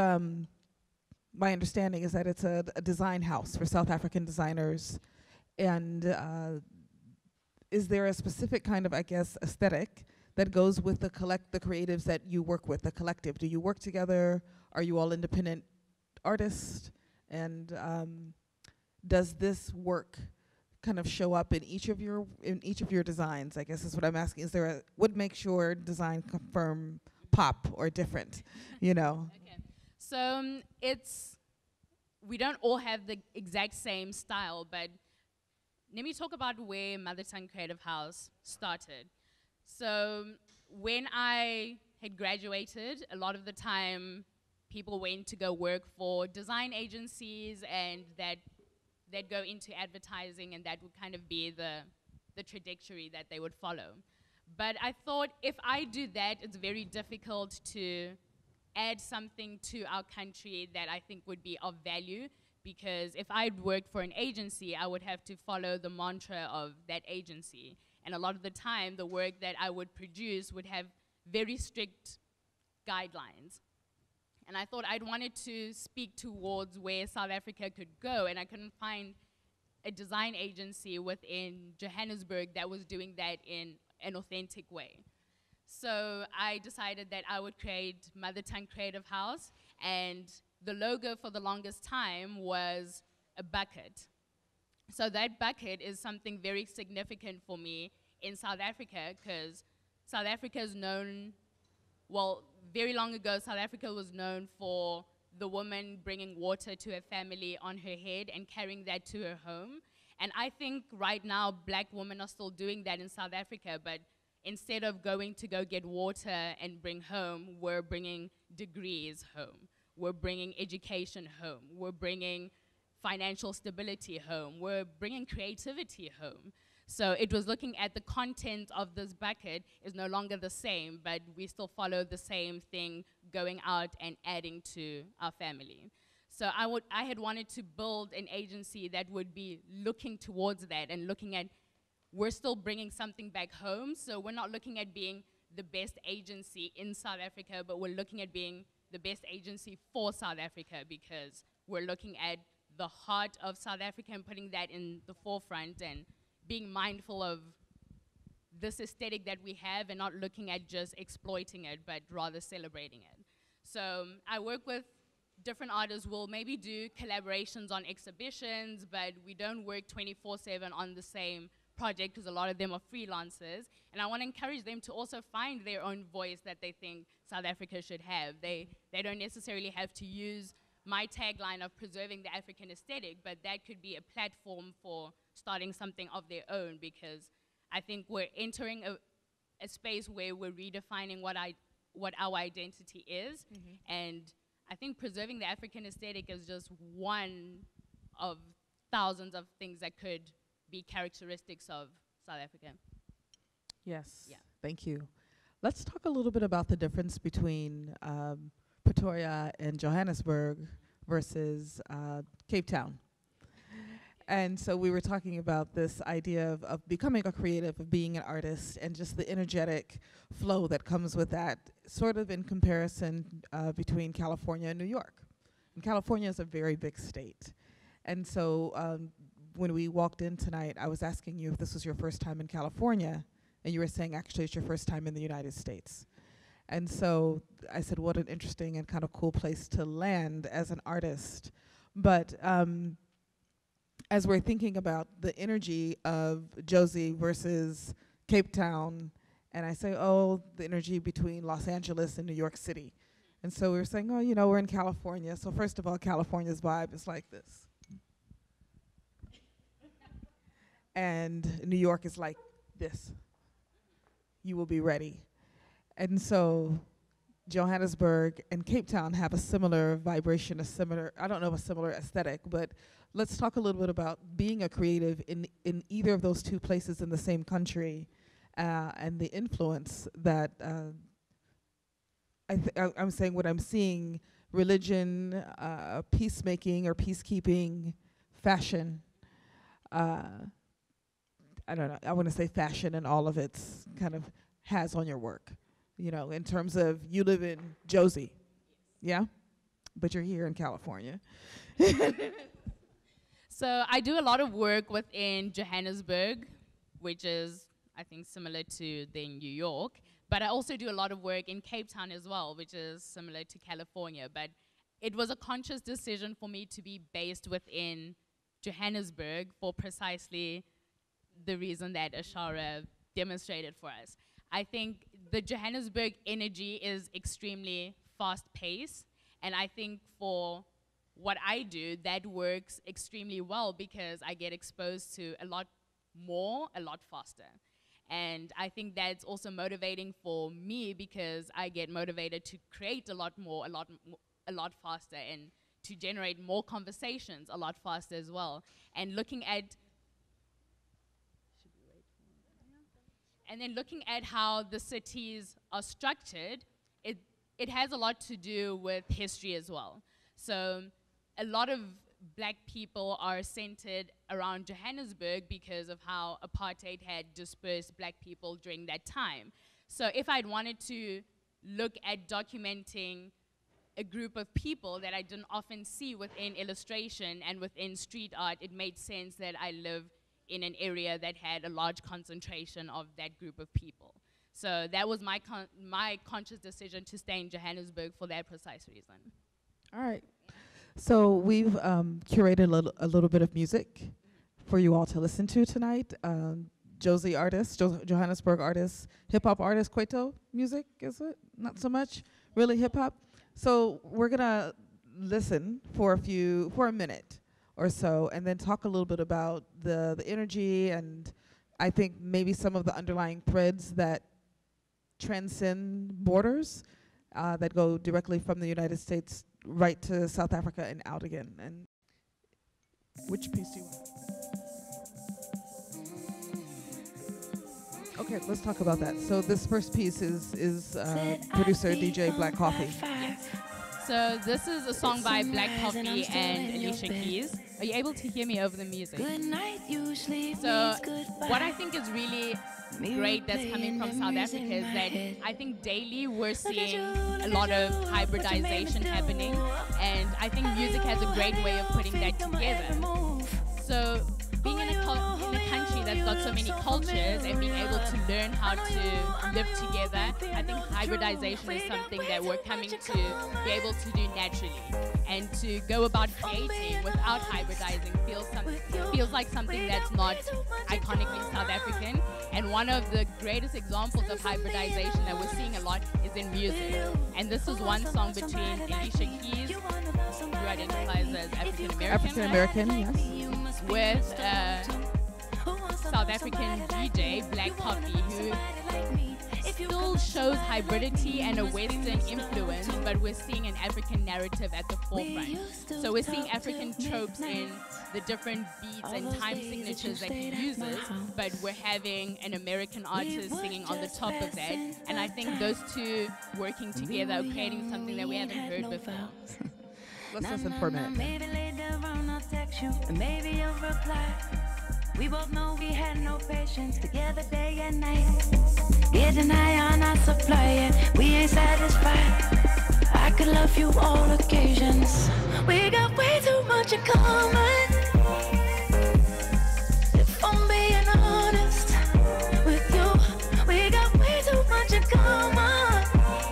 my understanding is that it's a design house for South African designers. And is there a specific kind of, I guess, aesthetic that goes with the creatives that you work with, the collective? Do you work together? Are you all independent artists? And does this work kind of show up in each of your designs? I guess is what I'm asking. Is there what makes your design confirm pop or different? Okay. So we don't all have the exact same style, but let me talk about where Mother Tongue Creative House started. So when I had graduated, a lot of the time people went to go work for design agencies and that go into advertising, and that would kind of be the trajectory that they would follow. But I thought if I do that, it's very difficult to add something to our country that I think would be of value, because if I'd worked for an agency, I would have to follow the mantra of that agency. And a lot of the time, the work that I would produce would have very strict guidelines. And I thought I'd wanted to speak towards where South Africa could go, and I couldn't find a design agency within Johannesburg that was doing that in an authentic way. So I decided that I would create Mother Tongue Creative House, and the logo for the longest time was a bucket. So that bucket is something very significant for me in South Africa, because South Africa is known, well, very long ago, South Africa was known for the woman bringing water to her family on her head and carrying that to her home. And I think right now, black women are still doing that in South Africa, but instead of going to go get water and bring home, we're bringing degrees home. We're bringing education home. We're bringing financial stability home. We're bringing creativity home. So it was looking at the content of this bucket is no longer the same, but we still follow the same thing, going out and adding to our family. So I had wanted to build an agency that would be looking towards that and looking at, we're still bringing something back home, so we're not looking at being the best agency in South Africa, but we're looking at being the best agency for South Africa, because we're looking at the heart of South Africa and putting that in the forefront and being mindful of this aesthetic that we have and not looking at just exploiting it, but rather celebrating it. So I work with different artists. We'll maybe do collaborations on exhibitions, but we don't work 24/7 on the same project because a lot of them are freelancers. And I want to encourage them to also find their own voice that they think South Africa should have. They don't necessarily have to use my tagline of preserving the African aesthetic, but that could be a platform for starting something of their own, because I think we're entering a space where we're redefining what our identity is. And I think preserving the African aesthetic is just one of thousands of things that could be characteristics of South Africa. Yes. Yeah. Thank you. Let's talk a little bit about the difference between Pretoria and Johannesburg versus Cape Town. And so we were talking about this idea of becoming a creative, of being an artist, and just the energetic flow that comes with that, sort of in comparison between California and New York. And California is a very big state. And so when we walked in tonight, I was asking you if this was your first time in California, and you were saying actually it's your first time in the United States. And so I said, what an interesting and kind of cool place to land as an artist. But as we're thinking about the energy of Josie versus Cape Town, and I say, oh, the energy between Los Angeles and New York City. And so we were saying, oh, you know, we're in California. So first of all, California's vibe is like this. And New York is like this. You will be ready. And so Johannesburg and Cape Town have a similar vibration, a similar aesthetic, but let's talk a little bit about being a creative in either of those two places in the same country, and the influence that I'm saying what I'm seeing: religion, peacemaking or peacekeeping, fashion. I don't know, I want to say fashion and all of its kind of has on your work, you know, in terms of you live in Josie, yeah? But you're here in California. So I do a lot of work within Johannesburg, which is, I think, similar to New York. But I also do a lot of work in Cape Town as well, which is similar to California. But it was a conscious decision for me to be based within Johannesburg for precisely the reason that Ashara demonstrated for us. I think the Johannesburg energy is extremely fast-paced, and I think for what I do, that works extremely well because I get exposed to a lot more, a lot faster. And I think that's also motivating for me because I get motivated to create a lot more, a lot faster, and to generate more conversations a lot faster as well. And looking at how the cities are structured, it has a lot to do with history as well. So a lot of black people are centered around Johannesburg because of how apartheid had dispersed black people during that time. So if I'd wanted to look at documenting a group of people that I didn't often see within illustration and within street art, it made sense that I live in an area that had a large concentration of that group of people. So that was my conscious decision to stay in Johannesburg for that precise reason. All right. So we've curated a little bit of music for you all to listen to tonight. Josie artist, Johannesburg artist, hip-hop artist, Kwaito music, is it? Not so much, really hip-hop. So we're gonna listen for a minute or so, and then talk a little bit about the energy, and I think maybe some of the underlying threads that transcend borders, that go directly from the United States right to South Africa and out again. And which piece do you want? Okay, let's talk about that. So this first piece is producer DJ Black Coffee. Yes. So this is a song by Black Coffee and Alicia Keys. Are you able to hear me over the music? Good night usually So means goodbye. what I think is really great that's coming from South Africa is that I think daily we're seeing a lot of hybridization happening, and I think music has a great way of putting that together. So being in a country that's got so many cultures and being able to learn how to live together, I think hybridization is something that we're coming to be able to do naturally. And to go about creating without hybridizing feels like something that's not iconically South African. And one of the greatest examples of hybridization that we're seeing a lot is in music. And this was one song between Alicia Keys, who identifies as African American, African American, yes. with South African DJ Black Poppy, who still shows hybridity and a Western influence, but we're seeing an African narrative at the forefront. So we're seeing African tropes in the different beats and time signatures that he uses, but we're having an American artist singing on the top of that. And I think those two working together are creating something that we haven't heard before. Let's listen for a minute. Maybe later on I'll text you, and maybe you'll reply. We both know we had no patience together day and night. Getting high on our supply, and we ain't satisfied. I could love you all occasions. We got way too much in common. If I'm being honest with you, we got way too much in common.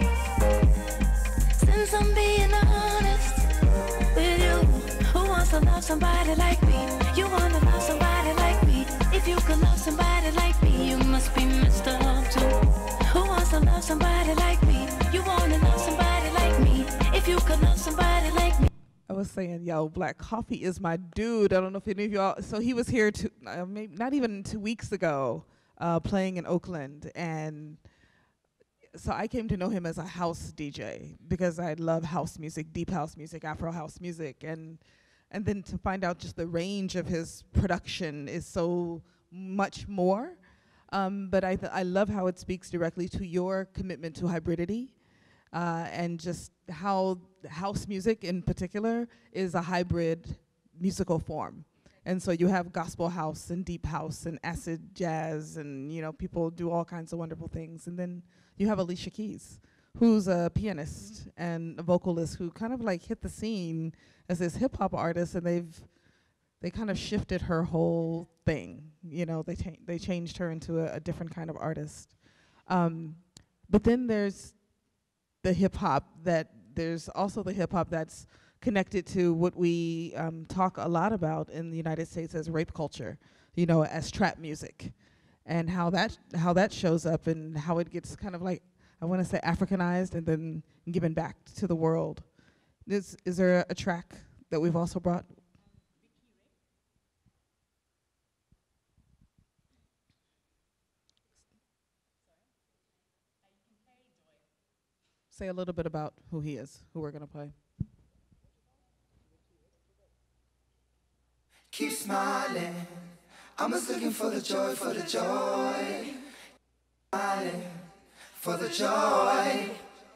Since I'm being honest with you, who wants to love somebody like me? You wanna love somebody like me. If you could love somebody like me, you must be Mr. Love too. Who wants to love somebody like me? You wanna love somebody like me. If you could love somebody like me. I was saying, yo, Black Coffee is my dude. I don't know if any of y'all. So he was here maybe not even 2 weeks ago, playing in Oakland, and so I came to know him as a house DJ because I love house music, deep house music, Afro house music, and then to find out just the range of his production is so much more. But I love how it speaks directly to your commitment to hybridity, and just how house music in particular is a hybrid musical form. And so you have gospel house and deep house and acid jazz, and people do all kinds of wonderful things. And then you have Alicia Keys, who's a pianist and a vocalist who kind of like hit the scene as this hip hop artist, and they kind of shifted her whole thing. They changed her into a different kind of artist. But then there's the hip hop there's also the hip hop that's connected to what we talk a lot about in the United States as rape culture, as trap music, and how that shows up and how it gets kind of like, I want to say, Africanized and then given back to the world. Is there a track that we've also brought? Say a little bit about who he is, who we're going to play. Keep smiling. I'm just looking for the joy, for the joy. Smiling for the joy.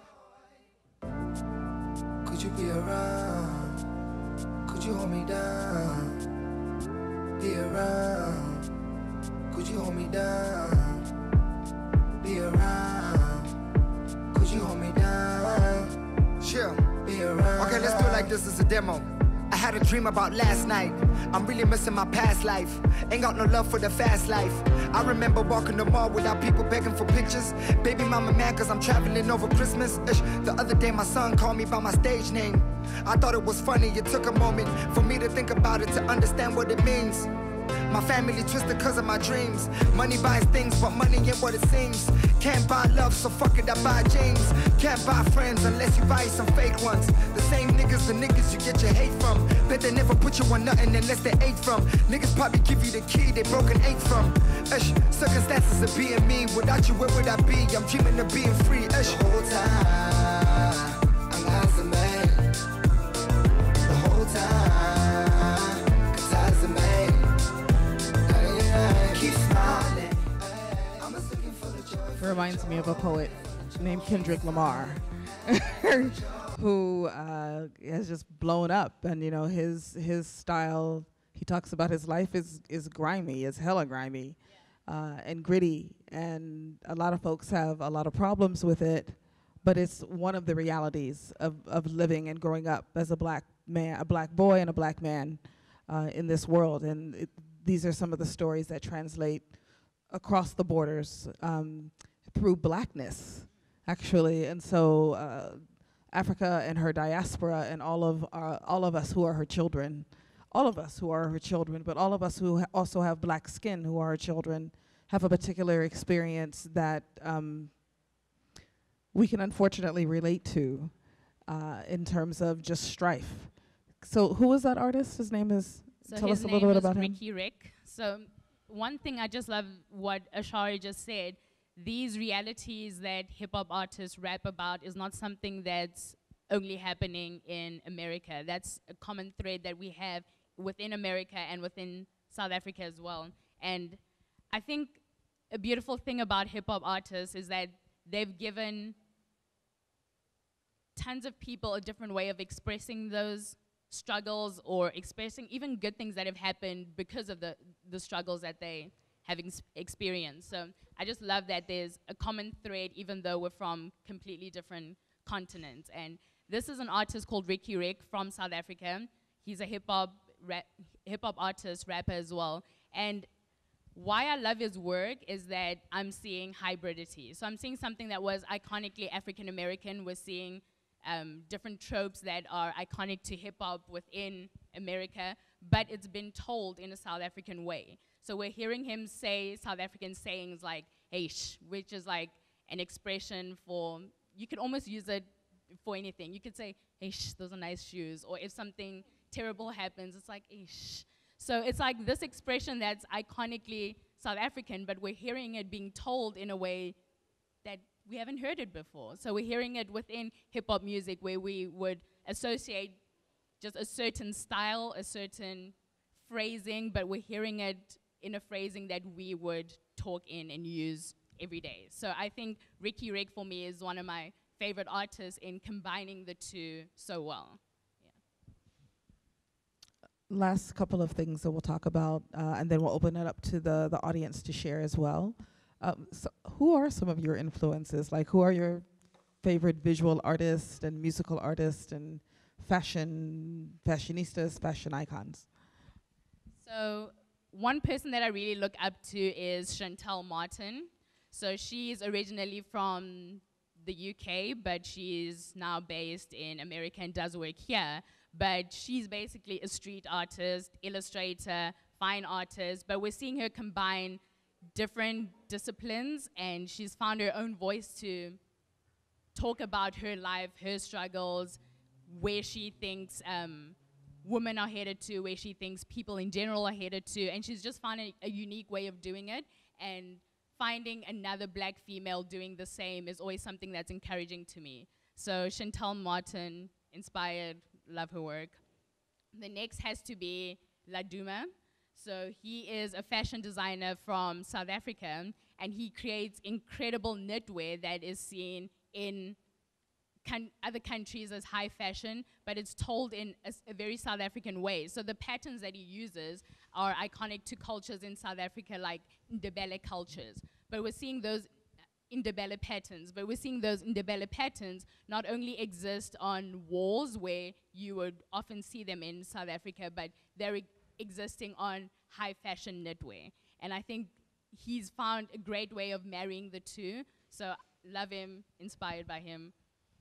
Could you be around? Could you hold me down? Be around. Could you hold me down? Be around. Could you hold me down? Chill. Be around. Okay, let's do it like this as a demo. I had a dream about last night. I'm really missing my past life. Ain't got no love for the fast life. I remember walking the mall without people begging for pictures. Baby mama mad cause I'm traveling over Christmas. The other day my son called me by my stage name. I thought it was funny, it took a moment for me to think about it, to understand what it means. My family twisted cause of my dreams. Money buys things, but money ain't what it seems. Can't buy love, so fuck it, I buy jeans. Can't buy friends unless you buy some fake ones. The same niggas, the niggas you get your hate from. Bet they never put you on nothing unless they ate from. Niggas probably give you the key, they broken ate from. Circumstances of being me. Without you, where would I be? I'm dreaming of being free. The whole time, I'm as a man. The whole time, cause as a man. Keep smiling. I'm just looking for the joy. It reminds me of a poet named Kendrick Lamar. who has just blown up, and his style. He talks about his life is grimy, is hella grimy, and gritty, and a lot of folks have a lot of problems with it, but it's one of the realities of living and growing up as a black man, a black boy, and a black man in this world, and these are some of the stories that translate across the borders through blackness, actually, and so. Africa and her diaspora and all of us who are her children, but all of us who also have black skin who are her children, have a particular experience that we can unfortunately relate to in terms of just strife. So who was that artist? His name is, tell us a little bit about him. Ricky Rick. So one thing I just love what Ashara just said, these realities that hip-hop artists rap about is not something that's only happening in America. That's a common thread that we have within America and within South Africa as well. And I think a beautiful thing about hip-hop artists is that they've given tons of people a different way of expressing those struggles or expressing even good things that have happened because of the struggles that they have experienced. So I just love that there's a common thread even though we're from completely different continents. And this is an artist called Ricky Rick from South Africa. He's a hip-hop artist, rapper as well. And why I love his work is that I'm seeing hybridity. So I'm seeing something that was iconically African-American. We're seeing different tropes that are iconic to hip-hop within America, but it's been told in a South African way. So we're hearing him say South African sayings like, hey, shh, which is like an expression for, you could almost use it for anything. You could say, hey, shh, those are nice shoes. Or if something terrible happens, it's like, hey, shh. So it's like this expression that's iconically South African, but we're hearing it being told in a way that we haven't heard it before. So we're hearing it within hip-hop music where we would associate just a certain style, a certain phrasing, but we're hearing it in a phrasing that we would talk in and use every day. So I think Ricky Rick for me is one of my favorite artists in combining the two so well. Last couple of things that we'll talk about, and then we'll open it up to the audience to share as well. So who are some of your influences? Like, who are your favorite visual artists and musical artists and fashionistas, fashion icons? So one person that I really look up to is Chantel Martin. So she's originally from the UK, but she's now based in America and does work here. But she's basically a street artist, illustrator, fine artist, but we're seeing her combine different disciplines, and she's found her own voice to talk about her life, her struggles, where she thinks women are headed to, where she thinks people in general are headed to, and she's just found a unique way of doing it, and finding another black female doing the same is always something that's encouraging to me. So Chantel Martin, inspired, love her work. The next has to be Laduma. So he is a fashion designer from South Africa, and he creates incredible knitwear that is seen in other countries as high fashion, but it's told in a very South African way. So the patterns that he uses are iconic to cultures in South Africa, like Ndebele cultures. But we're seeing those Ndebele patterns not only exist on walls where you would often see them in South Africa, but they're existing on high fashion knitwear. And I think he's found a great way of marrying the two. So love him, inspired by him.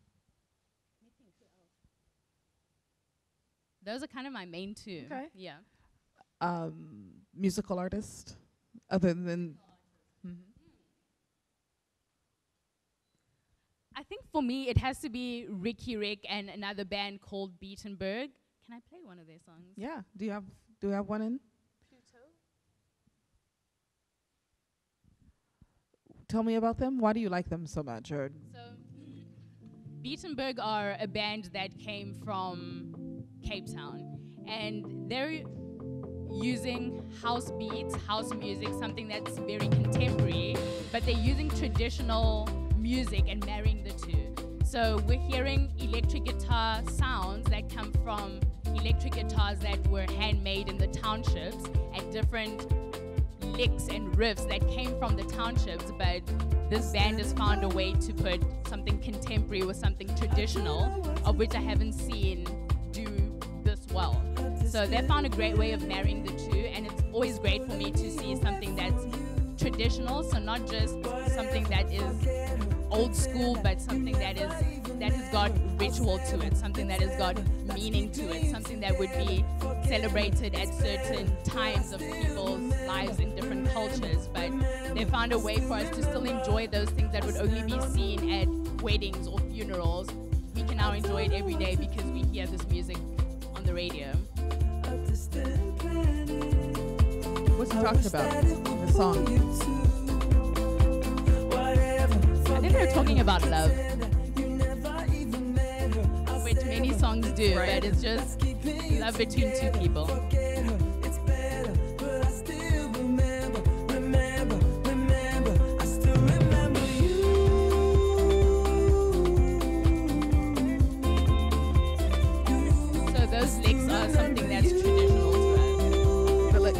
Those are kind of my main two. Okay. Yeah. Musical artist, other than. I think for me, it has to be Ricky Rick and another band called Beatenberg. Can I play one of their songs? Yeah. Do you have one in? Pluto. Tell me about them. Why do you like them so much? Or So, Beatenberg are a band that came from Cape Town, and they're using house beats, house music, something that's very contemporary, but they're using traditional music and marrying the two. So we're hearing electric guitar sounds that come from electric guitars that were handmade in the townships, and different licks and riffs that came from the townships, but this band has found a way to put something contemporary with something traditional, of which I haven't seen do this well. So they found a great way of marrying the two, and it's always great for me to see something that's traditional, so not just something that is old school, but something that has got ritual to it, something that has got meaning to it, something that would be celebrated at certain times of people's lives in different cultures. But they found a way for us to still enjoy those things that would only be seen at weddings or funerals. We can now enjoy it every day because we hear this music on the radio. What's he talking about in the song? I think they're talking about love, which many songs do, but it's just love between two people. So those licks are something that's traditional to us. The licks.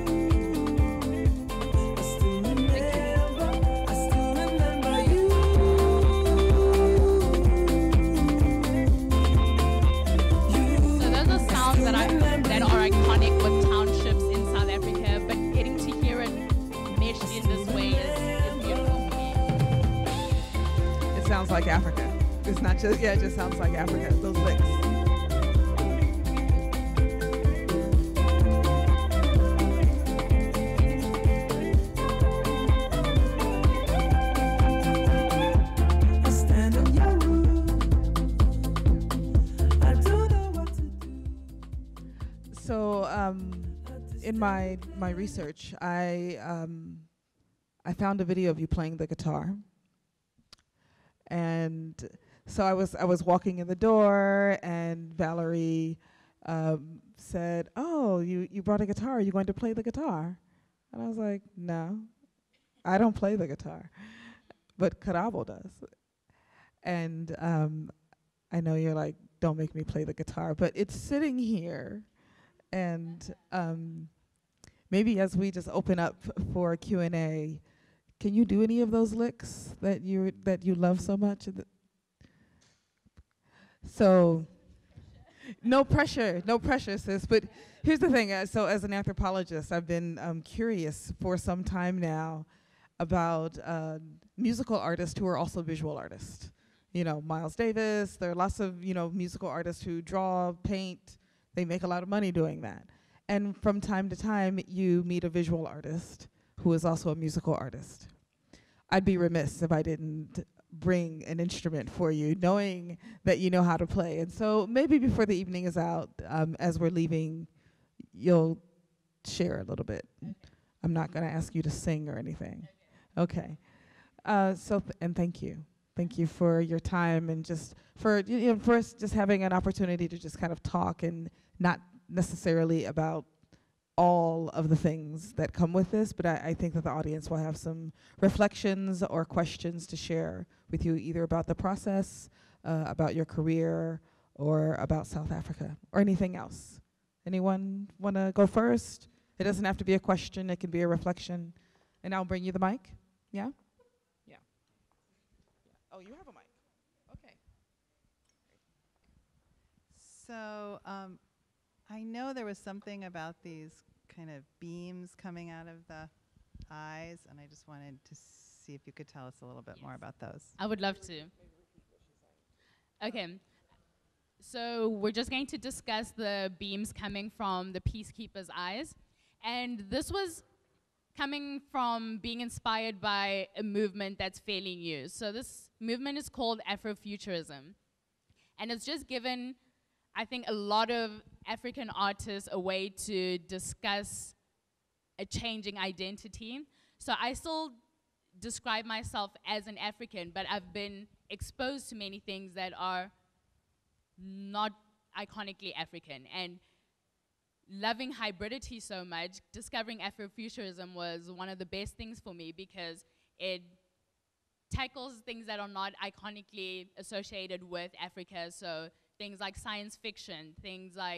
That are iconic with townships in South Africa, but getting to hear it meshed in this way is beautiful for me. It sounds like Africa. It's not just, yeah, it just sounds like Africa, those licks. In my research, I found a video of you playing the guitar, and so I was walking in the door, and Valerie said, "Oh, you brought a guitar. Are you going to play the guitar?" And I was like, "No, I don't play the guitar, but Karabo does." And I know you're like, "Don't make me play the guitar," but it's sitting here, and maybe as we just open up for a Q&A, can you do any of those licks that you love so much? So, no pressure, sis. But here's the thing. So as an anthropologist, I've been curious for some time now about musical artists who are also visual artists. You know, Miles Davis, there are lots of, musical artists who draw, paint. They make a lot of money doing that. And from time to time, you meet a visual artist who is also a musical artist. I'd be remiss if I didn't bring an instrument for you, knowing that you know how to play. And so maybe before the evening is out, as we're leaving, you'll share a little bit. Okay. I'm not going to ask you to sing or anything. Okay. And thank you. Thank you for your time and just for, first just having an opportunity to just kind of talk and not necessarily about all of the things that come with this, but I think that the audience will have some reflections or questions to share with you, either about the process, about your career, or about South Africa, or anything else. Anyone want to go first? It doesn't have to be a question, it can be a reflection. And I'll bring you the mic. Yeah? Yeah. Oh, you have a mic. Okay. So, I know there was something about these kind of beams coming out of the eyes, and I just wanted to see if you could tell us a little bit more about those. I would love to. Okay. So we're just going to discuss the beams coming from the peacekeeper's eyes. And this was coming from being inspired by a movement that's fairly new. So this movement is called Afrofuturism. And it's just given, I think, a lot of African artists a way to discuss a changing identity. So I still describe myself as an African, but I've been exposed to many things that are not iconically African. And loving hybridity so much, discovering Afrofuturism was one of the best things for me because it tackles things that are not iconically associated with Africa. So things like science fiction, things like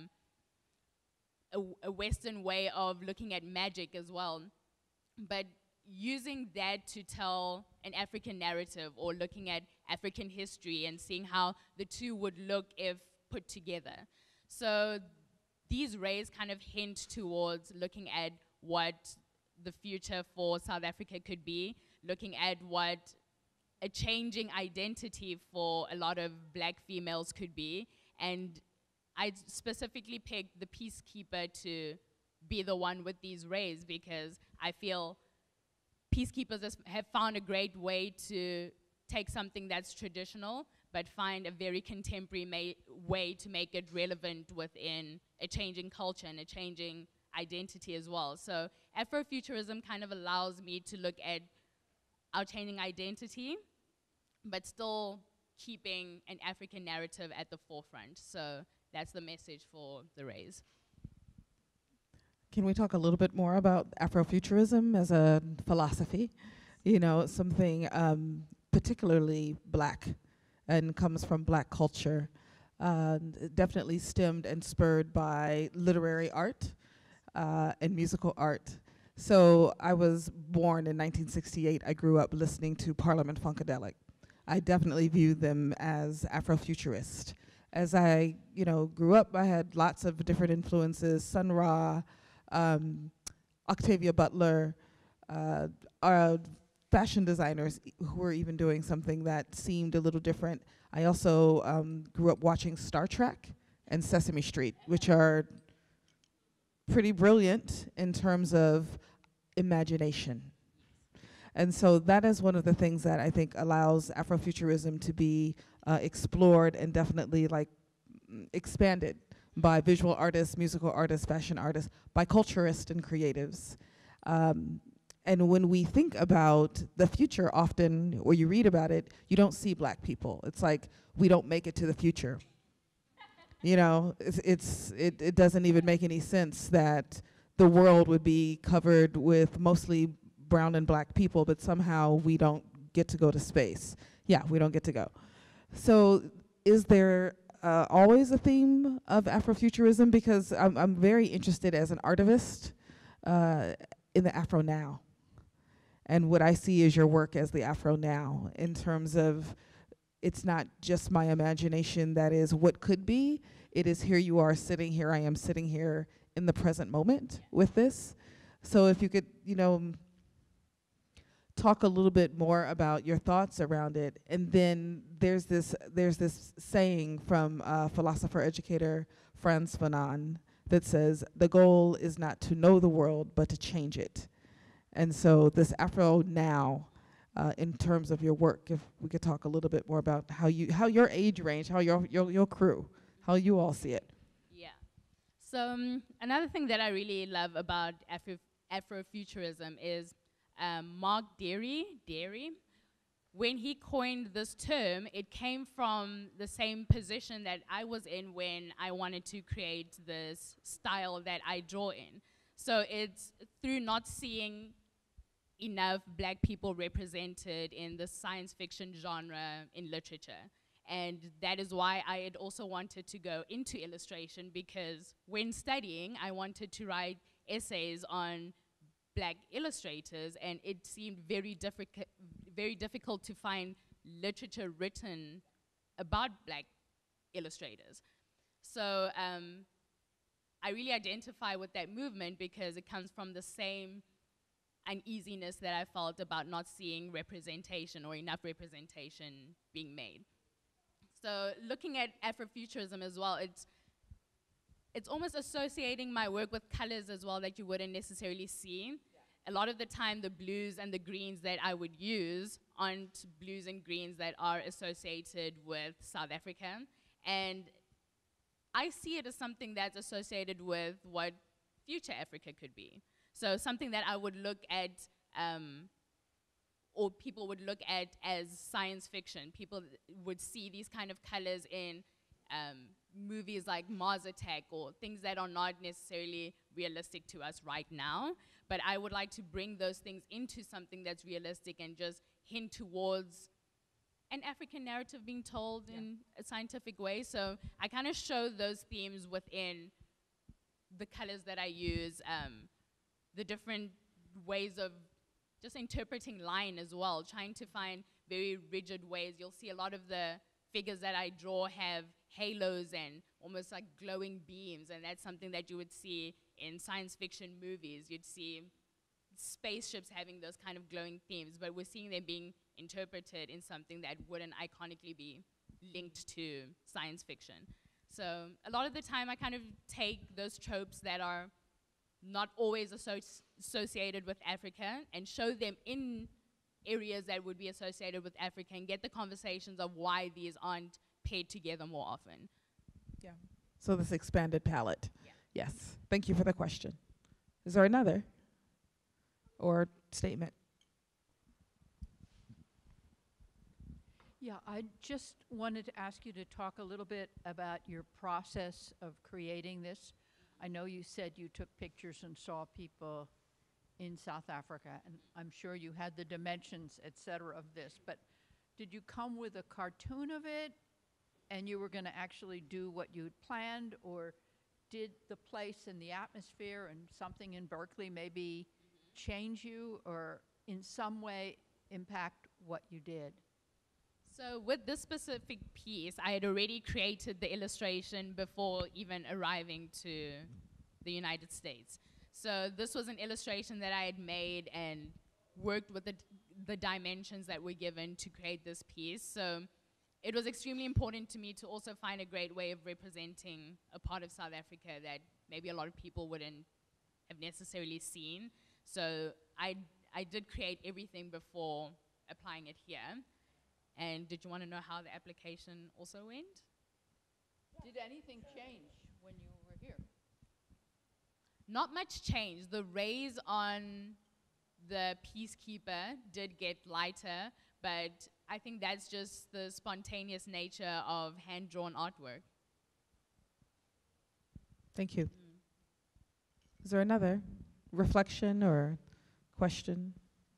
a Western way of looking at magic as well. But using that to tell an African narrative, or looking at African history and seeing how the two would look if put together. So these rays kind of hint towards looking at what the future for South Africa could be, looking at what a changing identity for a lot of black females could be. And I specifically picked the peacekeeper to be the one with these rays, because I feel peacekeepers have found a great way to take something that's traditional, but find a very contemporary way to make it relevant within a changing culture and a changing identity as well. So Afrofuturism kind of allows me to look at our changing identity, but still keeping an African narrative at the forefront. So that's the message for the rays. Can we talk a little bit more about Afrofuturism as a philosophy? You know, something particularly black and comes from black culture. Definitely stemmed and spurred by literary art and musical art. So I was born in 1968. I grew up listening to Parliament Funkadelic. I definitely view them as Afrofuturist. As I, grew up, I had lots of different influences: Sun Ra, Octavia Butler, fashion designers who were even doing something that seemed a little different. I also grew up watching Star Trek and Sesame Street, which are pretty brilliant in terms of imagination. And so that is one of the things that I think allows Afrofuturism to be explored and definitely expanded by visual artists, musical artists, fashion artists, by culturists and creatives. And when we think about the future, often, or you read about it, you don't see black people. It's like, we don't make it to the future. It doesn't even make any sense that the world would be covered with mostly brown and black people, but somehow we don't get to go to space. Yeah, we don't get to go. So is there always a theme of Afrofuturism? Because I'm very interested as an artivist in the Afro now. And what I see is your work as the Afro now, in terms of, it's not just my imagination that is what could be, it is here you are sitting here, I am sitting here in the present moment with this. So if you could, talk a little bit more about your thoughts around it. And then there's this saying from philosopher educator Frantz Fanon that says, the goal is not to know the world, but to change it. And so this Afro now, in terms of your work, if we could talk a little bit more about how your age range, how your crew, how you all see it. Yeah. So another thing that I really love about Afrofuturism is Mark Derry, when he coined this term, it came from the same position that I was in when I wanted to create this style that I draw in. So it's through not seeing enough black people represented in the science fiction genre in literature. And that is why I had also wanted to go into illustration, because when studying, I wanted to write essays on black illustrators, and it seemed very difficult to find literature written about black illustrators. So I really identify with that movement because it comes from the same uneasiness that I felt about not seeing representation or enough representation being made. So looking at Afrofuturism as well, it's almost associating my work with colors as well that you wouldn't necessarily see. Yeah. A lot of the time, the blues and the greens that I would use aren't blues and greens that are associated with South Africa. And I see it as something that's associated with what future Africa could be. So something that I would look at, or people would look at as science fiction. People would see these kind of colors in movies like Mars Attack, or things that are not necessarily realistic to us right now. But I would like to bring those things into something that's realistic and just hint towards an African narrative being told in a scientific way. So I kind of show those themes within the colors that I use, the different ways of just interpreting line as well, trying to find very rigid ways. You'll see a lot of the figures that I draw have halos and almost like glowing beams, and that's something that you would see in science fiction movies. You'd see spaceships having those kind of glowing themes, but we're seeing them being interpreted in something that wouldn't iconically be linked to science fiction. So a lot of the time I kind of take those tropes that are not always associated with Africa and show them in areas that would be associated with Africa and get the conversations of why these aren't paired together more often. Yeah. So this expanded palette. Yeah. Yes. Thank you for the question. Is there another or statement? Yeah, I just wanted to ask you to talk a little bit about your process of creating this. I know you said you took pictures and saw people in South Africa, and I'm sure you had the dimensions, et cetera, of this, but did you come with a cartoon of it and you were going to actually do what you'd planned, or did the place and the atmosphere and something in Berkeley maybe change you or in some way impact what you did? So with this specific piece, I had already created the illustration before even arriving to the United States. So this was an illustration that I had made and worked with the dimensions that were given to create this piece. So it was extremely important to me to also find a great way of representing a part of South Africa that maybe a lot of people wouldn't have necessarily seen. So I did create everything before applying it here. And did you want to know how the application also went? Did anything change when you were here? Not much change. The rays on the Peacekeeper did get lighter, but I think that's just the spontaneous nature of hand-drawn artwork. Thank you. Is there another reflection or question?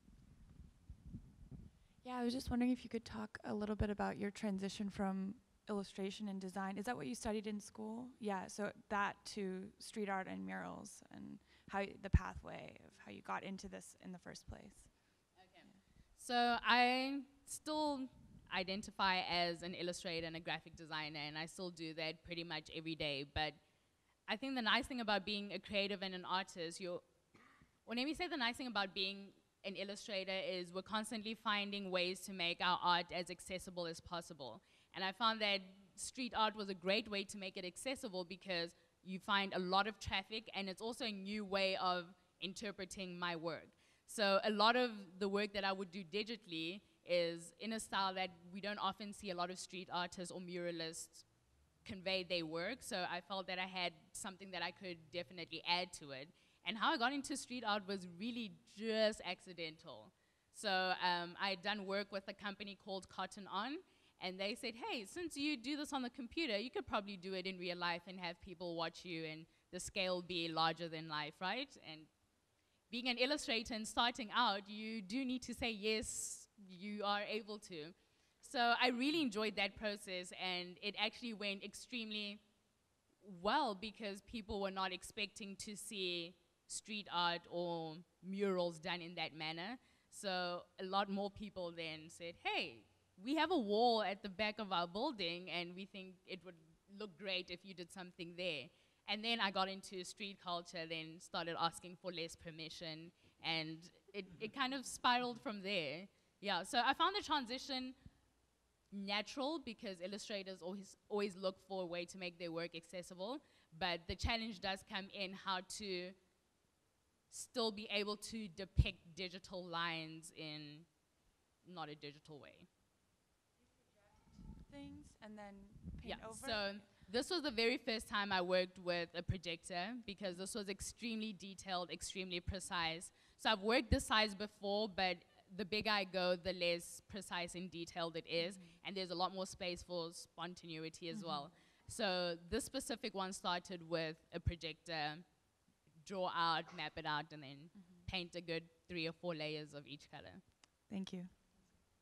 Yeah, I was just wondering if you could talk a little bit about your transition from illustration and design. Is that what you studied in school? Yeah, so that to street art and murals, and how the pathway of how you got into this in the first place. Okay. So I still identify as an illustrator and a graphic designer, and I still do that pretty much every day. But I think the nice thing about being a creative and an artist, whenever you say the nice thing about being an illustrator is we're constantly finding ways to make our art as accessible as possible. And I found that street art was a great way to make it accessible because you find a lot of traffic, and it's also a new way of interpreting my work. So a lot of the work that I would do digitally is in a style that we don't often see a lot of street artists or muralists convey their work. So I felt that I had something that I could definitely add to it. And how I got into street art was really just accidental. So I had done work with a company called Cotton On, and they said, hey, since you do this on the computer, you could probably do it in real life and have people watch you and the scale be larger than life, right? And being an illustrator and starting out, you do need to say yes, you are able to. So I really enjoyed that process, and it actually went extremely well because people were not expecting to see street art or murals done in that manner. So a lot more people then said, hey, we have a wall at the back of our building and we think it would look great if you did something there. And then I got into street culture, then started asking for less permission, and it kind of spiraled from there. Yeah, so I found the transition natural because illustrators always look for a way to make their work accessible, but the challenge does come in how to still be able to depict digital lines in not a digital way. Things and then paint over? So this was the very first time I worked with a projector because this was extremely detailed, extremely precise. So I've worked this size before, but the bigger I go, the less precise and detailed it is, and there's a lot more space for spontaneity as well. So this specific one started with a projector, draw out, map it out, and then paint a good 3 or 4 layers of each color. Thank you.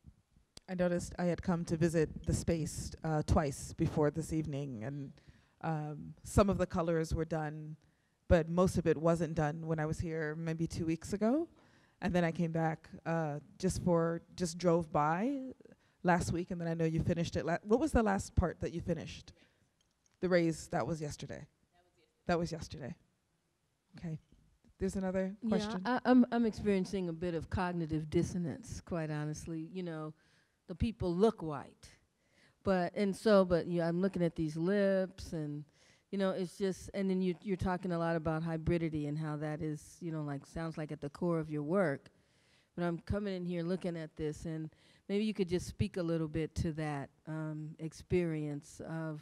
I noticed I had come to visit the space twice before this evening, and some of the colors were done, but most of it wasn't done when I was here maybe 2 weeks ago. And then I came back just drove by last week, and then I know you finished it. What was the last part that you finished? The raise, that was yesterday. That was yesterday. Okay. There's another question. Yeah, I'm experiencing a bit of cognitive dissonance, quite honestly. You know, the people look white, but yeah, I'm looking at these lips, and you know, it's just, and then you're talking a lot about hybridity and how that is, you know, like sounds like at the core of your work. But I'm coming in here looking at this, and maybe you could just speak a little bit to that experience of,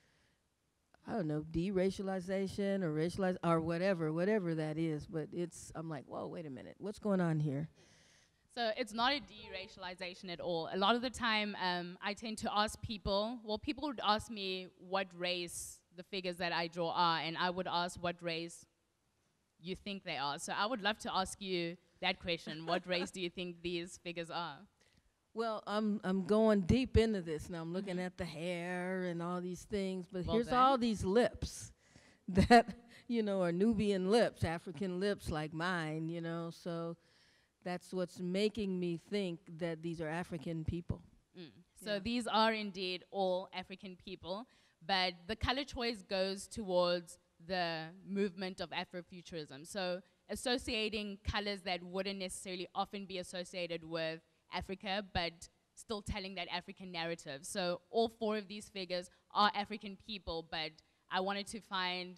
I don't know, deracialization or racialize or whatever that is. But I'm like, whoa, wait a minute, what's going on here? So it's not a deracialization at all. A lot of the time, I tend to ask people would ask me what race the figures that I draw are, and I would ask what race you think they are. So I would love to ask you that question. What race do you think these figures are? Well, I'm going deep into this now. I'm looking at the hair and all these things, but Well here's done. all these lips that, you know, are Nubian lips, African lips like mine, you know, so that's what's making me think that these are African people. So these are indeed all African people, but the color choice goes towards the movement of Afrofuturism. So associating colors that wouldn't necessarily often be associated with Africa, but still telling that African narrative. So all 4 of these figures are African people, but I wanted to find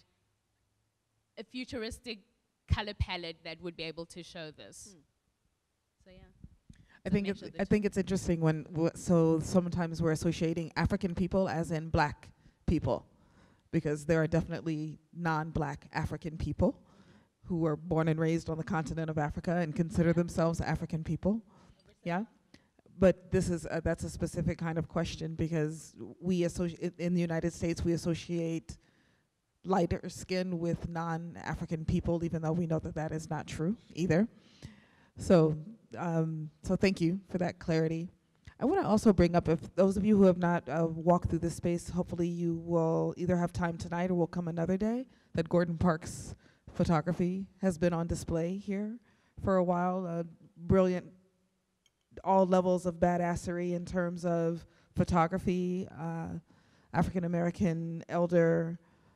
a futuristic color palette that would be able to show this. So yeah. I think it's interesting when so sometimes we're associating African people as in black people, because there are definitely non-black African people who were born and raised on the continent of Africa and consider themselves African people. Yeah, but this is that's a specific kind of question, because we associate in the United States, we associate lighter skin with non-African people, even though we know that that is not true either. So thank you for that clarity. I want to also bring up, if those of you who have not walked through this space, hopefully you will either have time tonight or will come another day, that Gordon Parks' photography has been on display here for a while. Brilliant, all levels of badassery in terms of photography, African-American elder,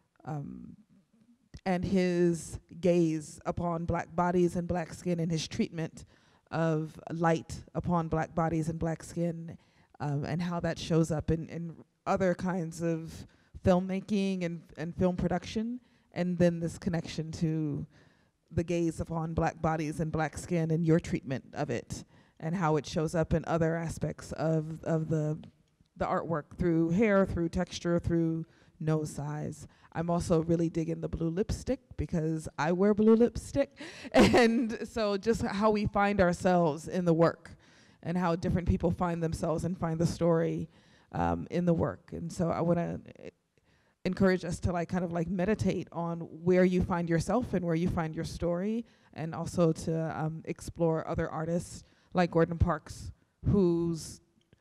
and his gaze upon black bodies and black skin, and his treatment of light upon black bodies and black skin, and how that shows up in other kinds of filmmaking and film production, and then this connection to the gaze upon black bodies and black skin and your treatment of it, and how it shows up in other aspects of the artwork, through hair, through texture, through nose size. I'm also really digging the blue lipstick, because I wear blue lipstick. And so just how we find ourselves in the work, and how different people find themselves and find the story in the work. And so I want to encourage us to kind of meditate on where you find yourself and where you find your story, and also to explore other artists like Gordon Parks, whose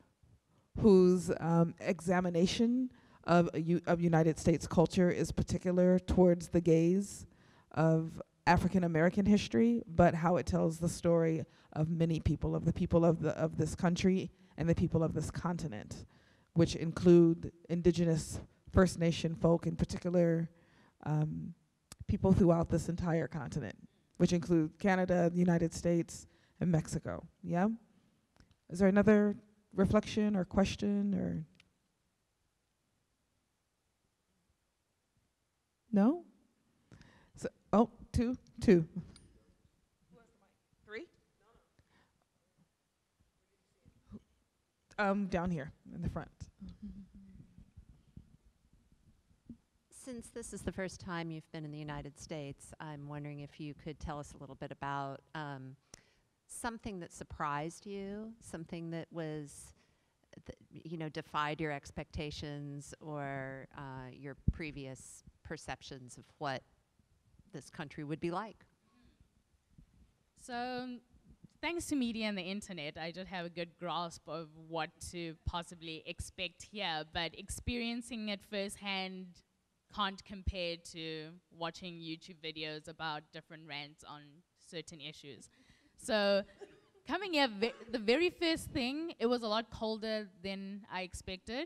examination of United States culture is particular towards the gaze of African American history, but how it tells the story of many people, of the people of this country and the people of this continent, which include indigenous First Nation folk, in particular, people throughout this entire continent, which include Canada, the United States, and Mexico. Yeah? Is there another reflection or question or? No? So, oh, two. Who has the mic? 3? Down here in the front. Since this is the first time you've been in the United States, I'm wondering if you could tell us a little bit about something that surprised you, something that was, defied your expectations or your previous perceptions of what this country would be like. So thanks to media and the internet, I just have a good grasp of what to possibly expect here, but experiencing it firsthand can't compare to watching YouTube videos about different rants on certain issues. So coming here, the very first thing, it was a lot colder than I expected.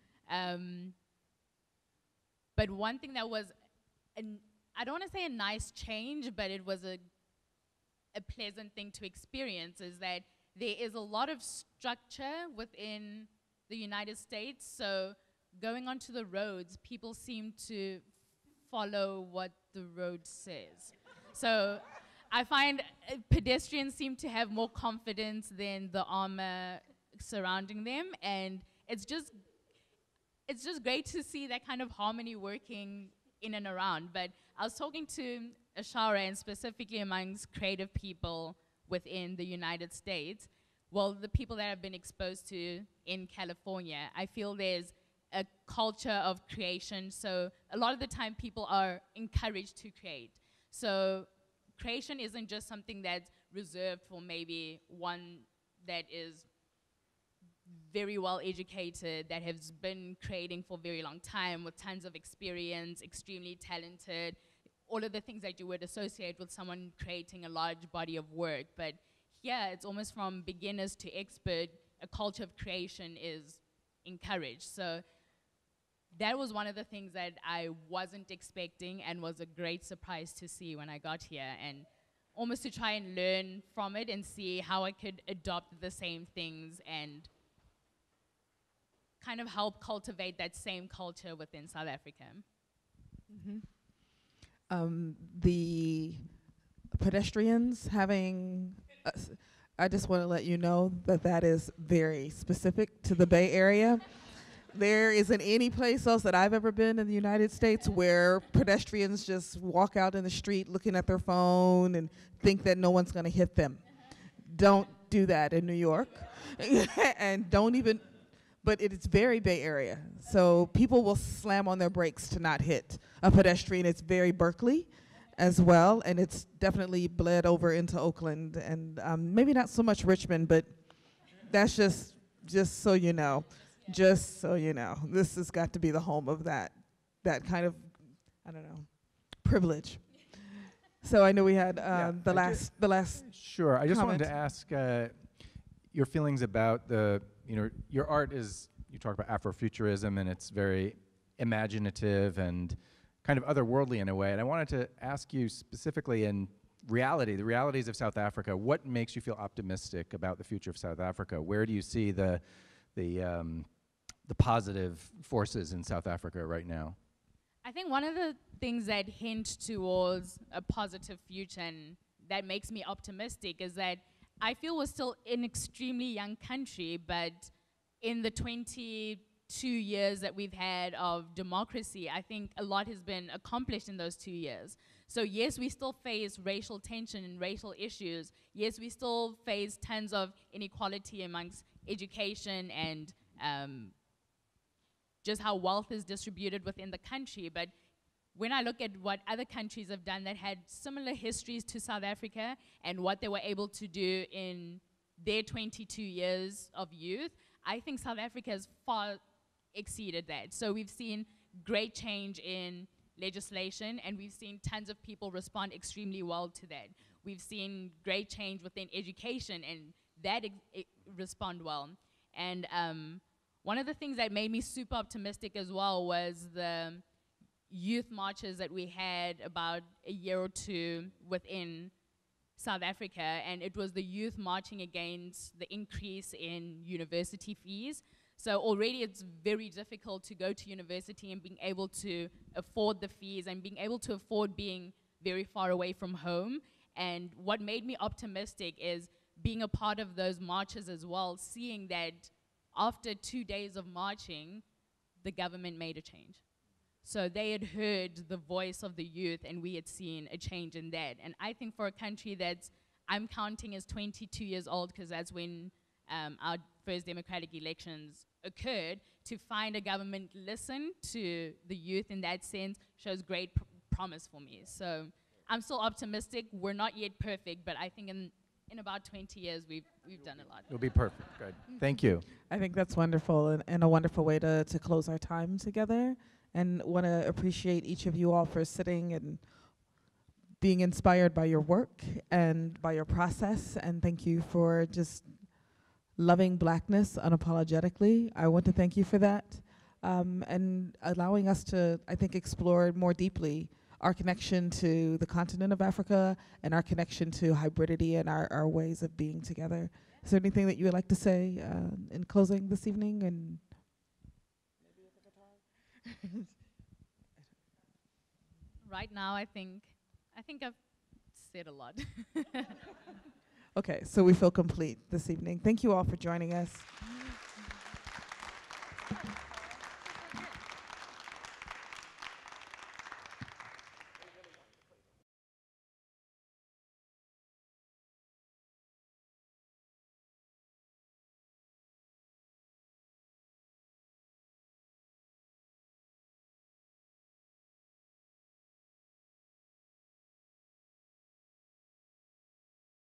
But one thing that was, I don't want to say a nice change, but it was a pleasant thing to experience, is that there is a lot of structure within the United States. So going onto the roads, people seem to follow what the road says. So I find pedestrians seem to have more confidence than the armor surrounding them, and it's just great to see that kind of harmony working in and around. But I was talking to Ashara, and specifically amongst creative people within the United States, well, the people that I've been exposed to in California, I feel there's a culture of creation. So a lot of the time people are encouraged to create. So creation isn't just something that's reserved for maybe one that is very well educated, that has been creating for a very long time with tons of experience, extremely talented, all of the things that you would associate with someone creating a large body of work. But here, it's almost from beginners to expert, a culture of creation is encouraged. So that was one of the things that I wasn't expecting and was a great surprise to see when I got here, and almost to try and learn from it and see how I could adopt the same things and kind of help cultivate that same culture within South Africa. The pedestrians having, I just want to let you know that that is very specific to the Bay Area. There isn't any place else that I've ever been in the United States where pedestrians just walk out in the street looking at their phone and think that no one's going to hit them. Don't do that in New York. And don't even, but it's very Bay Area. So people will slam on their brakes to not hit a pedestrian. It's very Berkeley as well, and it's definitely bled over into Oakland, and maybe not so much Richmond, but that's just so you know. Just so you know, this has got to be the home of that kind of, I don't know, privilege. So I know we had the last. Sure, I just comment. wanted to ask your feelings about your art is, you talk about Afrofuturism, and it's very imaginative and kind of otherworldly in a way. And I wanted to ask you specifically in the realities of South Africa, what makes you feel optimistic about the future of South Africa? Where do you see the positive forces in South Africa right now? I think one of the things that hint towards a positive future and that makes me optimistic is that I feel we're still an extremely young country, but in the 22 years that we've had of democracy, I think a lot has been accomplished in those 2 years. So yes, we still face racial tension and racial issues. Yes, we still face tons of inequality amongst education and just how wealth is distributed within the country. But when I look at what other countries have done that had similar histories to South Africa and what they were able to do in their 22 years of youth, I think South Africa has far exceeded that. So we've seen great change in legislation, and we've seen tons of people respond extremely well to that. We've seen great change within education, and that respond well. And one of the things that made me super optimistic as well was the youth marches that we had about a year or two within South Africa, and it was the youth marching against the increase in university fees. So already it's very difficult to go to university and being able to afford the fees and being able to afford being very far away from home. And what made me optimistic is being a part of those marches as well, seeing that after 2 days of marching, the government made a change. So they had heard the voice of the youth, and we had seen a change in that. And I think for a country that's, I'm counting as 22 years old, because that's when our first democratic elections occurred, to find a government listen to the youth in that sense shows great promise for me. So I'm still optimistic. We're not yet perfect, but I think in in about 20 years, we've done a lot. It'll be perfect. Good. Thank you. I think that's wonderful and a wonderful way to close our time together. And want to appreciate each of you all for sitting and being inspired by your work and by your process. And thank you for just loving Blackness unapologetically. I want to thank you for that. And allowing us to, I think, explore more deeply our connection to the continent of Africa and our connection to hybridity and our ways of being together. Is there anything that you would like to say in closing this evening? And Right now, I think I've said a lot. okay, so we feel complete this evening. Thank you all for joining us.